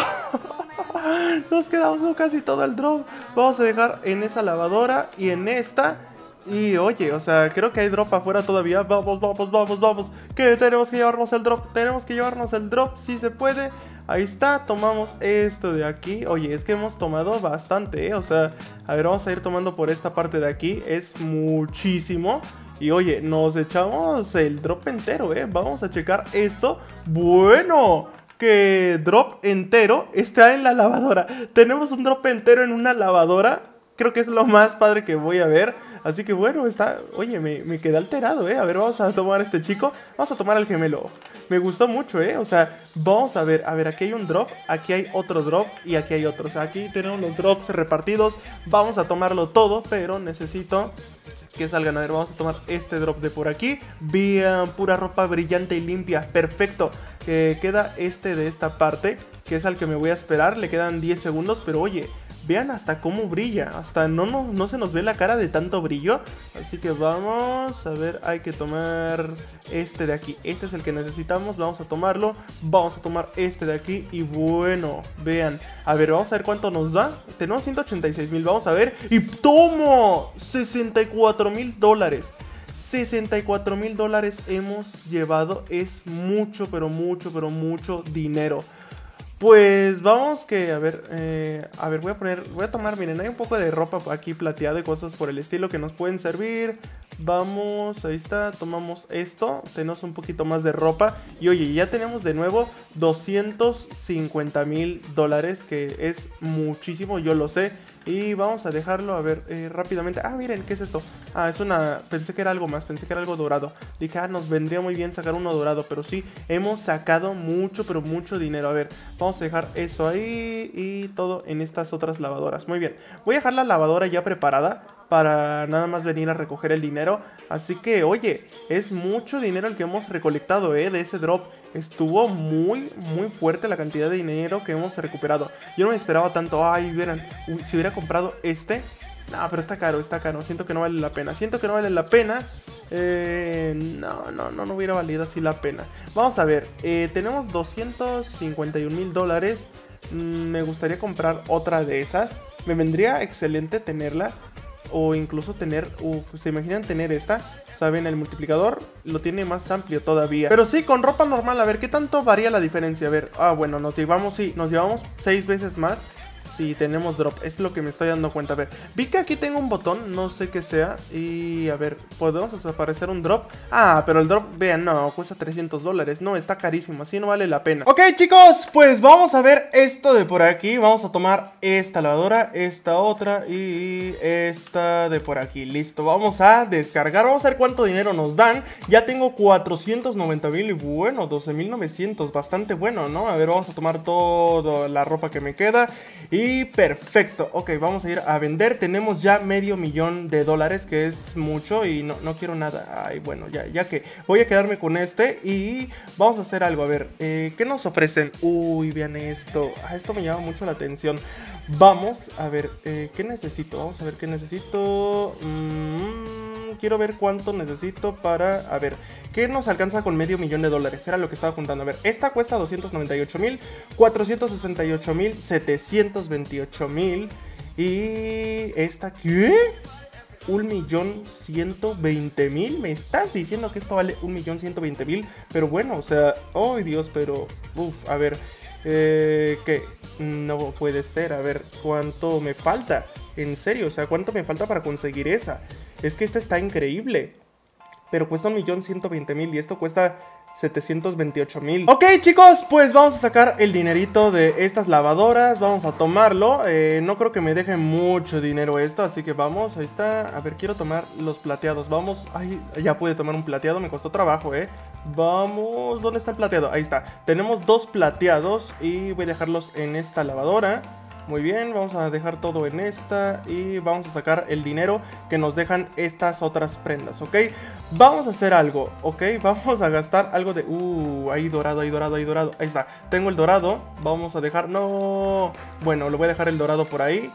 Nos quedamos con casi todo el drop. Vamos a dejar en esa lavadora y en esta. Y oye, o sea, creo que hay drop afuera todavía. Vamos, vamos, vamos, vamos. Que tenemos que llevarnos el drop. Tenemos que llevarnos el drop, si se puede. Ahí está, tomamos esto de aquí. Oye, es que hemos tomado bastante, ¿eh? O sea, a ver, vamos a ir tomando por esta parte de aquí. Es muchísimo. Y oye, nos echamos el drop entero, ¿eh? Vamos a checar esto. Bueno, que drop entero está en la lavadora. Tenemos un drop entero en una lavadora. Creo que es lo más padre que voy a ver. Así que bueno, está... Oye, me, me quedé alterado, ¿eh? A ver, vamos a tomar a este chico. Vamos a tomar al gemelo. Me gustó mucho, ¿eh? O sea, vamos a ver. A ver, aquí hay un drop. Aquí hay otro drop. Y aquí hay otro. O sea, aquí tenemos los drops repartidos. Vamos a tomarlo todo, pero necesito... que salgan. A ver, vamos a tomar este drop de por aquí. Bien, pura ropa brillante y limpia. Perfecto. Eh, queda este de esta parte, que es al que me voy a esperar. Le quedan diez segundos, pero oye, Vean hasta cómo brilla. Hasta no, no, no se nos ve la cara de tanto brillo. Así que vamos a ver, hay que tomar este de aquí. Este es el que necesitamos, vamos a tomarlo. Vamos a tomar este de aquí. Y bueno, vean. A ver, vamos a ver cuánto nos da. Tenemos ciento ochenta y seis mil, vamos a ver. Y tomo sesenta y cuatro mil dólares. sesenta y cuatro mil dólares hemos llevado. Es mucho, pero mucho, pero mucho dinero. Pues vamos que, a ver, eh, a ver, voy a poner, voy a tomar, miren, hay un poco de ropa aquí plateada y cosas por el estilo que nos pueden servir. Vamos, ahí está, tomamos esto, tenemos un poquito más de ropa. Y oye, ya tenemos de nuevo doscientos cincuenta mil dólares, que es muchísimo, yo lo sé. Y vamos a dejarlo, a ver, eh, rápidamente. Ah, miren, ¿qué es esto? Ah, es una, pensé que era algo más, pensé que era algo dorado. Dije, ah, nos vendría muy bien sacar uno dorado, pero sí, hemos sacado mucho, pero mucho dinero. A ver, vamos a dejar eso ahí y todo en estas otras lavadoras. Muy bien, voy a dejar la lavadora ya preparada para nada más venir a recoger el dinero. Así que, oye, es mucho dinero el que hemos recolectado, eh, de ese drop. Estuvo muy, muy fuerte la cantidad de dinero que hemos recuperado. Yo no me esperaba tanto. Ay, vieran, uy, si hubiera comprado este. No, pero está caro, está caro. Siento que no vale la pena. Siento que no vale la pena. Eh, no, no, no, no hubiera valido así la pena. Vamos a ver. Eh, tenemos doscientos cincuenta y un mil dólares. Mm, me gustaría comprar otra de esas. Me vendría excelente tenerla. O incluso tener, uf, ¿se imaginan tener esta? Saben, el multiplicador lo tiene más amplio todavía. Pero sí, con ropa normal, a ver, ¿qué tanto varía la diferencia? A ver, ah, bueno, nos llevamos, sí, nos llevamos seis veces más. Sí, tenemos drop, es lo que me estoy dando cuenta. A ver, vi que aquí tengo un botón, no sé qué sea. Y a ver, ¿podemos desaparecer un drop? Ah, pero el drop, vean, no, cuesta trescientos dólares. No, está carísimo, así no vale la pena. Ok, chicos, pues vamos a ver esto de por aquí. Vamos a tomar esta lavadora, esta otra y esta de por aquí. Listo, vamos a descargar, vamos a ver cuánto dinero nos dan. Ya tengo cuatrocientos noventa mil y bueno, doce mil novecientos, bastante bueno, ¿no? A ver, vamos a tomar toda la ropa que me queda. Y perfecto, ok, vamos a ir a vender. Tenemos ya medio millón de dólares, que es mucho y no, no quiero nada. Ay, bueno, ya, ya que voy a quedarme con este. Y vamos a hacer algo, a ver, eh, ¿qué nos ofrecen? Uy, vean esto, ah, esto me llama mucho la atención. Vamos a ver, eh, ¿qué necesito? Vamos a ver qué necesito. mm, Quiero ver cuánto necesito para, a ver, ¿qué nos alcanza con medio millón de dólares? Era lo que estaba juntando. A ver, esta cuesta doscientos noventa y ocho mil, cuatrocientos sesenta y ocho mil, setecientos veintiocho mil. Y esta, ¿qué? un millón ciento veinte mil. ¿Me estás diciendo que esto vale un millón ciento veinte mil? Pero bueno, o sea, ¡ay, Dios! Pero, uff, a ver, eh, que no puede ser. A ver, ¿cuánto me falta? En serio, o sea, ¿cuánto me falta para conseguir esa? Es que esta está increíble, pero cuesta un millón ciento veinte mil y esto cuesta setecientos veintiocho mil. Ok, chicos, pues vamos a sacar el dinerito de estas lavadoras. Vamos a tomarlo. eh, No creo que me deje mucho dinero esto, así que vamos, ahí está. A ver, quiero tomar los plateados. Vamos, ay, ya pude tomar un plateado, me costó trabajo, eh Vamos, ¿dónde está el plateado? Ahí está, tenemos dos plateados y voy a dejarlos en esta lavadora. Muy bien, vamos a dejar todo en esta y vamos a sacar el dinero que nos dejan estas otras prendas, ¿ok? Vamos a hacer algo, ¿ok? Vamos a gastar algo de... Uh, ahí dorado, ahí dorado, ahí dorado. Ahí está, tengo el dorado. Vamos a dejar... No, bueno, le voy a dejar el dorado por ahí.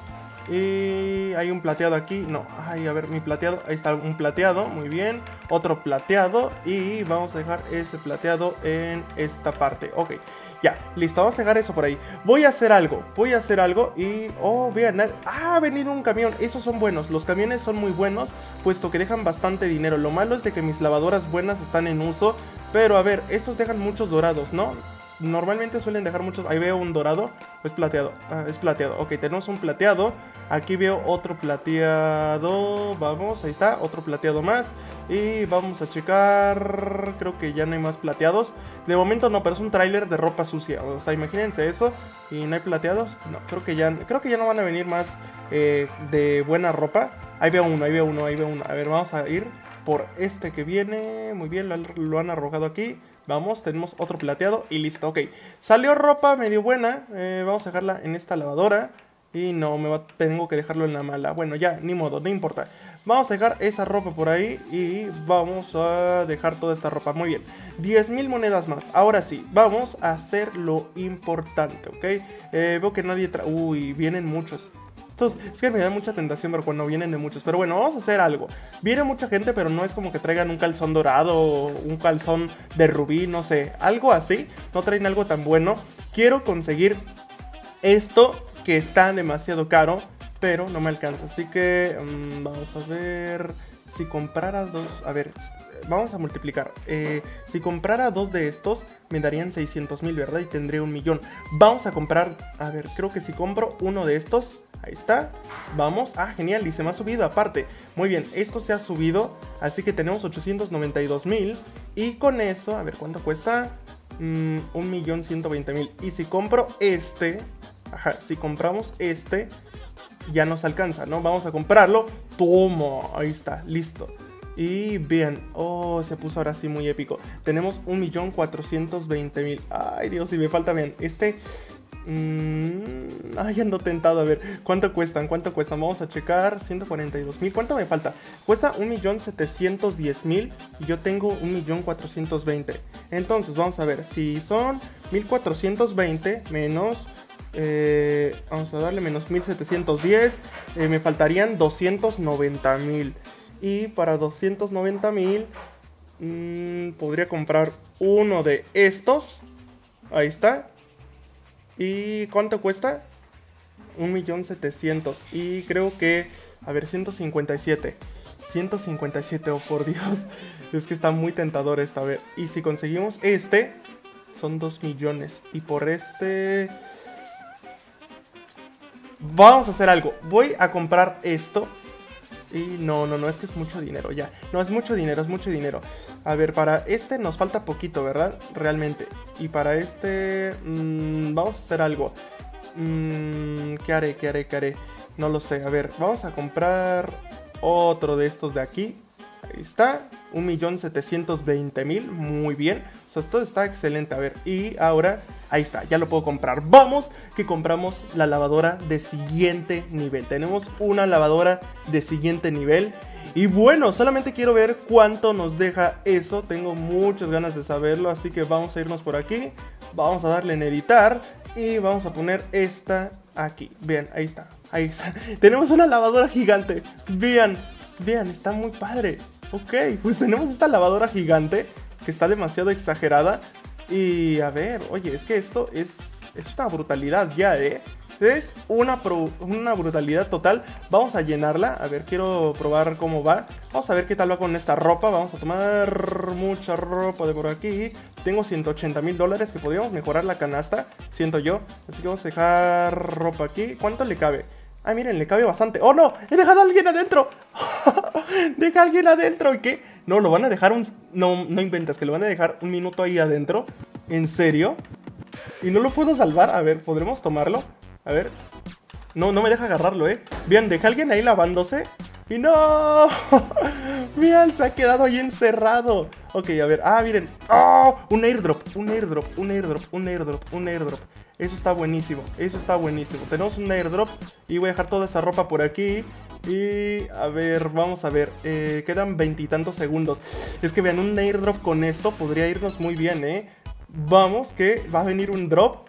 Y hay un plateado aquí. No, ay, a ver, mi plateado. Ahí está un plateado, muy bien. Otro plateado. Y vamos a dejar ese plateado en esta parte. Ok, ya, listo, vamos a dejar eso por ahí. Voy a hacer algo, voy a hacer algo. Y, oh, vean, ah, ha venido un camión. Esos son buenos, los camiones son muy buenos, puesto que dejan bastante dinero. Lo malo es de que mis lavadoras buenas están en uso. Pero a ver, estos dejan muchos dorados, ¿no? Normalmente suelen dejar muchos. Ahí veo un dorado. Es plateado. Ah, es plateado. Ok, tenemos un plateado. Aquí veo otro plateado. Vamos, ahí está. Otro plateado más. Y vamos a checar. Creo que ya no hay más plateados. De momento no, pero es un tráiler de ropa sucia. O sea, imagínense eso. Y no hay plateados. No, creo que ya, creo que ya no van a venir más eh, de buena ropa. Ahí veo uno, ahí veo uno, ahí veo uno. A ver, vamos a ir por este que viene. Muy bien, lo, lo han arrojado aquí. Vamos, tenemos otro plateado y listo, ok. Salió ropa medio buena, eh, vamos a dejarla en esta lavadora. Y no, me va, tengo que dejarlo en la mala. Bueno, ya, ni modo, no importa. Vamos a dejar esa ropa por ahí y vamos a dejar toda esta ropa. Muy bien, diez mil monedas más. Ahora sí, vamos a hacer lo importante, ¿ok? Eh, veo que nadie tra... Uy, vienen muchos. Estos, es que me da mucha tentación, pero cuando vienen de muchos. Pero bueno, vamos a hacer algo. Viene mucha gente, pero no es como que traigan un calzón dorado o un calzón de rubí, no sé. Algo así, no traen algo tan bueno. Quiero conseguir esto que está demasiado caro, pero no me alcanza. Así que mmm, vamos a ver. Si comprara dos, a ver, vamos a multiplicar. eh, Si comprara dos de estos me darían seiscientos mil, ¿verdad? Y tendría un millón. Vamos a comprar, a ver, creo que si compro uno de estos, ahí está. Vamos, ah, genial, y se me ha subido aparte. Muy bien, esto se ha subido, así que tenemos ochocientos noventa y dos mil. Y con eso, a ver, ¿cuánto cuesta? Mm, un millón ciento veinte mil. Y si compro este, ajá, si compramos este, ya nos alcanza, ¿no? Vamos a comprarlo. Toma, ahí está, listo. Y bien, oh, se puso ahora sí muy épico. Tenemos un millón cuatrocientos veinte mil. Ay, Dios, y me falta bien. Este... Mmm, ay, ando tentado. A ver, ¿cuánto cuestan? ¿Cuánto cuestan? Vamos a checar. ciento cuarenta y dos mil. ¿Cuánto me falta? Cuesta un millón setecientos diez mil y yo tengo un millón cuatrocientos veinte. Entonces, vamos a ver. Si son mil cuatrocientos veinte menos... Eh, vamos a darle menos mil setecientos diez, eh, me faltarían doscientos noventa mil. Y para doscientos noventa mil mmm, podría comprar uno de estos. Ahí está. ¿Y cuánto cuesta? un millón setecientos mil. Y creo que, a ver, ciento cincuenta y siete. ciento cincuenta y siete, oh por Dios. Es que está muy tentador esta vez. Y si conseguimos este, son dos millones. Y por este... vamos a hacer algo. Voy a comprar esto. Y no, no, no, es que es mucho dinero ya. No, es mucho dinero, es mucho dinero. A ver, para este nos falta poquito, ¿verdad? Realmente. Y para este... Mmm, vamos a hacer algo. Mmm, ¿Qué haré? ¿Qué haré? ¿Qué haré? No lo sé. A ver, vamos a comprar otro de estos de aquí. Ahí está. un millón setecientos veinte mil. Muy bien. O sea, esto está excelente. A ver, y ahora... ahí está, ya lo puedo comprar. Vamos, que compramos la lavadora de siguiente nivel. Tenemos una lavadora de siguiente nivel. Y bueno, solamente quiero ver cuánto nos deja eso. Tengo muchas ganas de saberlo, así que vamos a irnos por aquí. Vamos a darle en editar y vamos a poner esta aquí. Bien, ahí está, ahí está. Tenemos una lavadora gigante. Vean, vean, está muy padre. Ok, pues tenemos esta lavadora gigante que está demasiado exagerada. Y a ver, oye, es que esto es, es una brutalidad ya, ¿eh? Es una, pro, una brutalidad total. Vamos a llenarla. A ver, quiero probar cómo va. Vamos a ver qué tal va con esta ropa. Vamos a tomar mucha ropa de por aquí. Tengo ciento ochenta mil dólares que podríamos mejorar la canasta, siento yo. Así que vamos a dejar ropa aquí. ¿Cuánto le cabe? Ah, miren, le cabe bastante. ¡Oh, no! ¡He dejado a alguien adentro! ¡Deja a alguien adentro! ¿Y qué? No, lo van a dejar un... No, no inventas, que lo van a dejar un minuto ahí adentro. ¿En serio? ¿Y no lo puedo salvar? A ver, ¿podremos tomarlo? A ver. No, no me deja agarrarlo, ¿eh? Bien, deja a alguien ahí lavándose. ¡Y no! Vean, se ha quedado ahí encerrado. Ok, a ver. Ah, miren. ¡Oh! Un airdrop, un airdrop, un airdrop, un airdrop, un airdrop. Eso está buenísimo, eso está buenísimo. Tenemos un airdrop y voy a dejar toda esa ropa por aquí. Y a ver, vamos a ver, eh, quedan veintitantos segundos. Es que vean, un airdrop con esto podría irnos muy bien, ¿eh? Vamos, que va a venir un drop.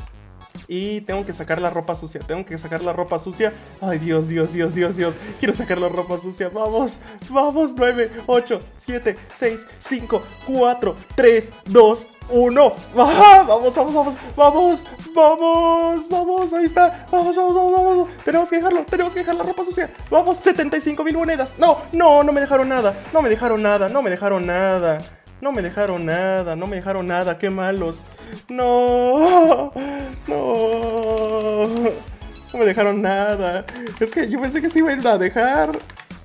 Y tengo que sacar la ropa sucia, tengo que sacar la ropa sucia. Ay, Dios, Dios, Dios, Dios, Dios. Quiero sacar la ropa sucia, vamos, vamos. Nueve, ocho, siete, seis, cinco, cuatro, tres, dos, uno. ¡Ah! Vamos, vamos, vamos, vamos, vamos, vamos, ahí está. Vamos, vamos, vamos, vamos. Tenemos que dejarlo, tenemos que dejar la ropa sucia. Vamos, setenta y cinco mil monedas. No, no, no me dejaron nada, no me dejaron nada, no me dejaron nada. No me dejaron nada, no me dejaron nada, qué malos. No, no, no me dejaron nada. Es que yo pensé que se iban a dejar.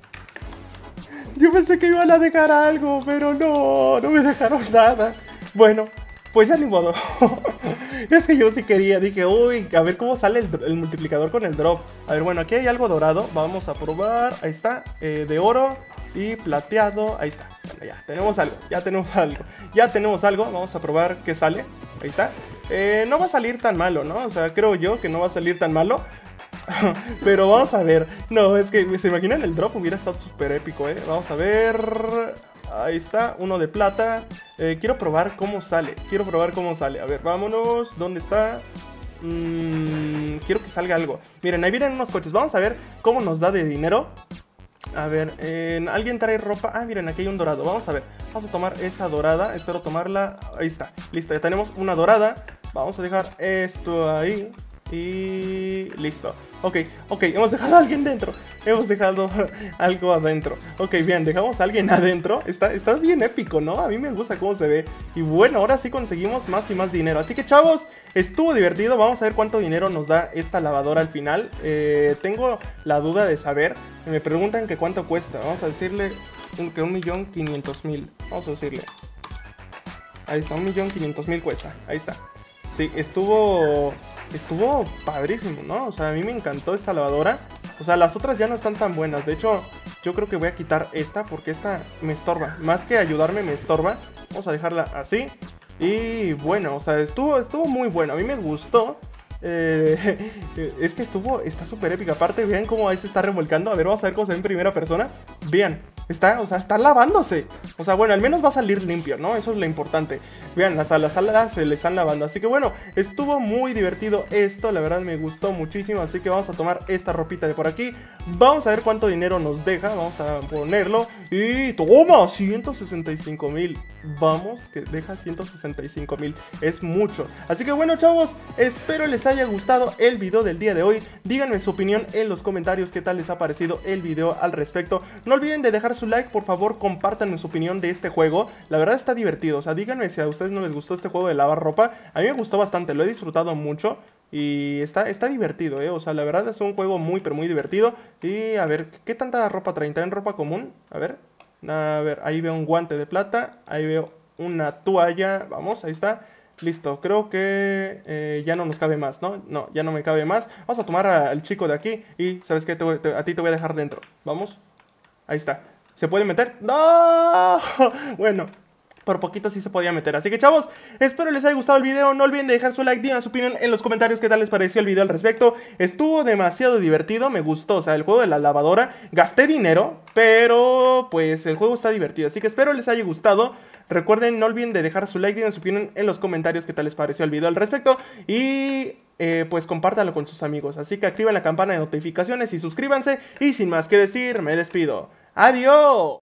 Yo pensé que iban a dejar algo, pero no, no me dejaron nada. Bueno, pues ya ni modo. Es que yo sí quería, dije, uy, a ver cómo sale el, el multiplicador con el drop. A ver, bueno, aquí hay algo dorado, vamos a probar. Ahí está, eh, de oro y plateado, ahí está. Bueno, ya, tenemos algo, ya tenemos algo. Ya tenemos algo, vamos a probar qué sale. Ahí está. Eh, no va a salir tan malo, ¿no? O sea, creo yo que no va a salir tan malo. Pero vamos a ver. No, es que, ¿se imaginan? El drop hubiera estado súper épico, ¿eh? Vamos a ver. Ahí está, uno de plata. eh, Quiero probar cómo sale. Quiero probar cómo sale. A ver, vámonos. ¿Dónde está? Mmm, quiero que salga algo. Miren, ahí vienen unos coches. Vamos a ver cómo nos da de dinero. A ver, eh, ¿alguien trae ropa? Ah, miren, aquí hay un dorado. Vamos a ver, vamos a tomar esa dorada. Espero tomarla. Ahí está, listo, ya tenemos una dorada. Vamos a dejar esto ahí. Y listo. Ok, ok, hemos dejado a alguien dentro. Hemos dejado algo adentro. Ok, bien, dejamos a alguien adentro. Está, está bien épico, ¿no? A mí me gusta cómo se ve. Y bueno, ahora sí conseguimos más y más dinero. Así que chavos, estuvo divertido. Vamos a ver cuánto dinero nos da esta lavadora al final. eh, Tengo la duda de saber. Me preguntan que cuánto cuesta. Vamos a decirle un, que un millón quinientos mil. Vamos a decirle. Ahí está, un millón quinientos mil cuesta. Ahí está. Sí, estuvo... Estuvo padrísimo, ¿no? O sea, a mí me encantó esta lavadora. O sea, las otras ya no están tan buenas. De hecho, yo creo que voy a quitar esta porque esta me estorba. Más que ayudarme, me estorba. Vamos a dejarla así. Y bueno, o sea, estuvo, estuvo muy bueno. A mí me gustó. Eh, es que estuvo, está súper épica. Aparte, vean cómo ahí se está revolcando. A ver, vamos a ver cómo se ve en primera persona. Vean, está, o sea, está lavándose. O sea, bueno, al menos va a salir limpio, ¿no? Eso es lo importante. Vean, las alas, alas se le están lavando. Así que bueno, estuvo muy divertido esto. La verdad me gustó muchísimo. Así que vamos a tomar esta ropita de por aquí. Vamos a ver cuánto dinero nos deja. Vamos a ponerlo. Y toma, ciento sesenta y cinco mil. Vamos, que deja ciento sesenta y cinco mil. Es mucho. Así que bueno, chavos, espero les haya gustado el video del día de hoy. Díganme su opinión en los comentarios. Qué tal les ha parecido el video al respecto. No olviden de dejar su like, por favor, compártanme su opinión de este juego. La verdad está divertido. O sea, díganme si a ustedes no les gustó este juego de lavar ropa. A mí me gustó bastante, lo he disfrutado mucho. Y está, está divertido, eh. O sea, la verdad es un juego muy, pero muy divertido. Y a ver, ¿qué tanta ropa traen? ¿Traen ropa común? A ver. A ver, ahí veo un guante de plata. Ahí veo una toalla. Vamos, ahí está. Listo, creo que eh, ya no nos cabe más, ¿no? No, ya no me cabe más. Vamos a tomar al chico de aquí. Y, ¿sabes qué? Te voy, te, a ti te voy a dejar dentro. Vamos. Ahí está. ¿Se puede meter? ¡No! Bueno, por poquito sí se podía meter. Así que chavos, espero les haya gustado el video. No olviden de dejar su like, digan su opinión en los comentarios qué tal les pareció el video al respecto. Estuvo demasiado divertido, me gustó. O sea, el juego de la lavadora, gasté dinero, pero pues el juego está divertido. Así que espero les haya gustado. Recuerden, no olviden de dejar su like, digan su opinión en los comentarios qué tal les pareció el video al respecto. Y eh, pues compártanlo con sus amigos. Así que activen la campana de notificaciones y suscríbanse. Y sin más que decir, me despido. ¡Adiós!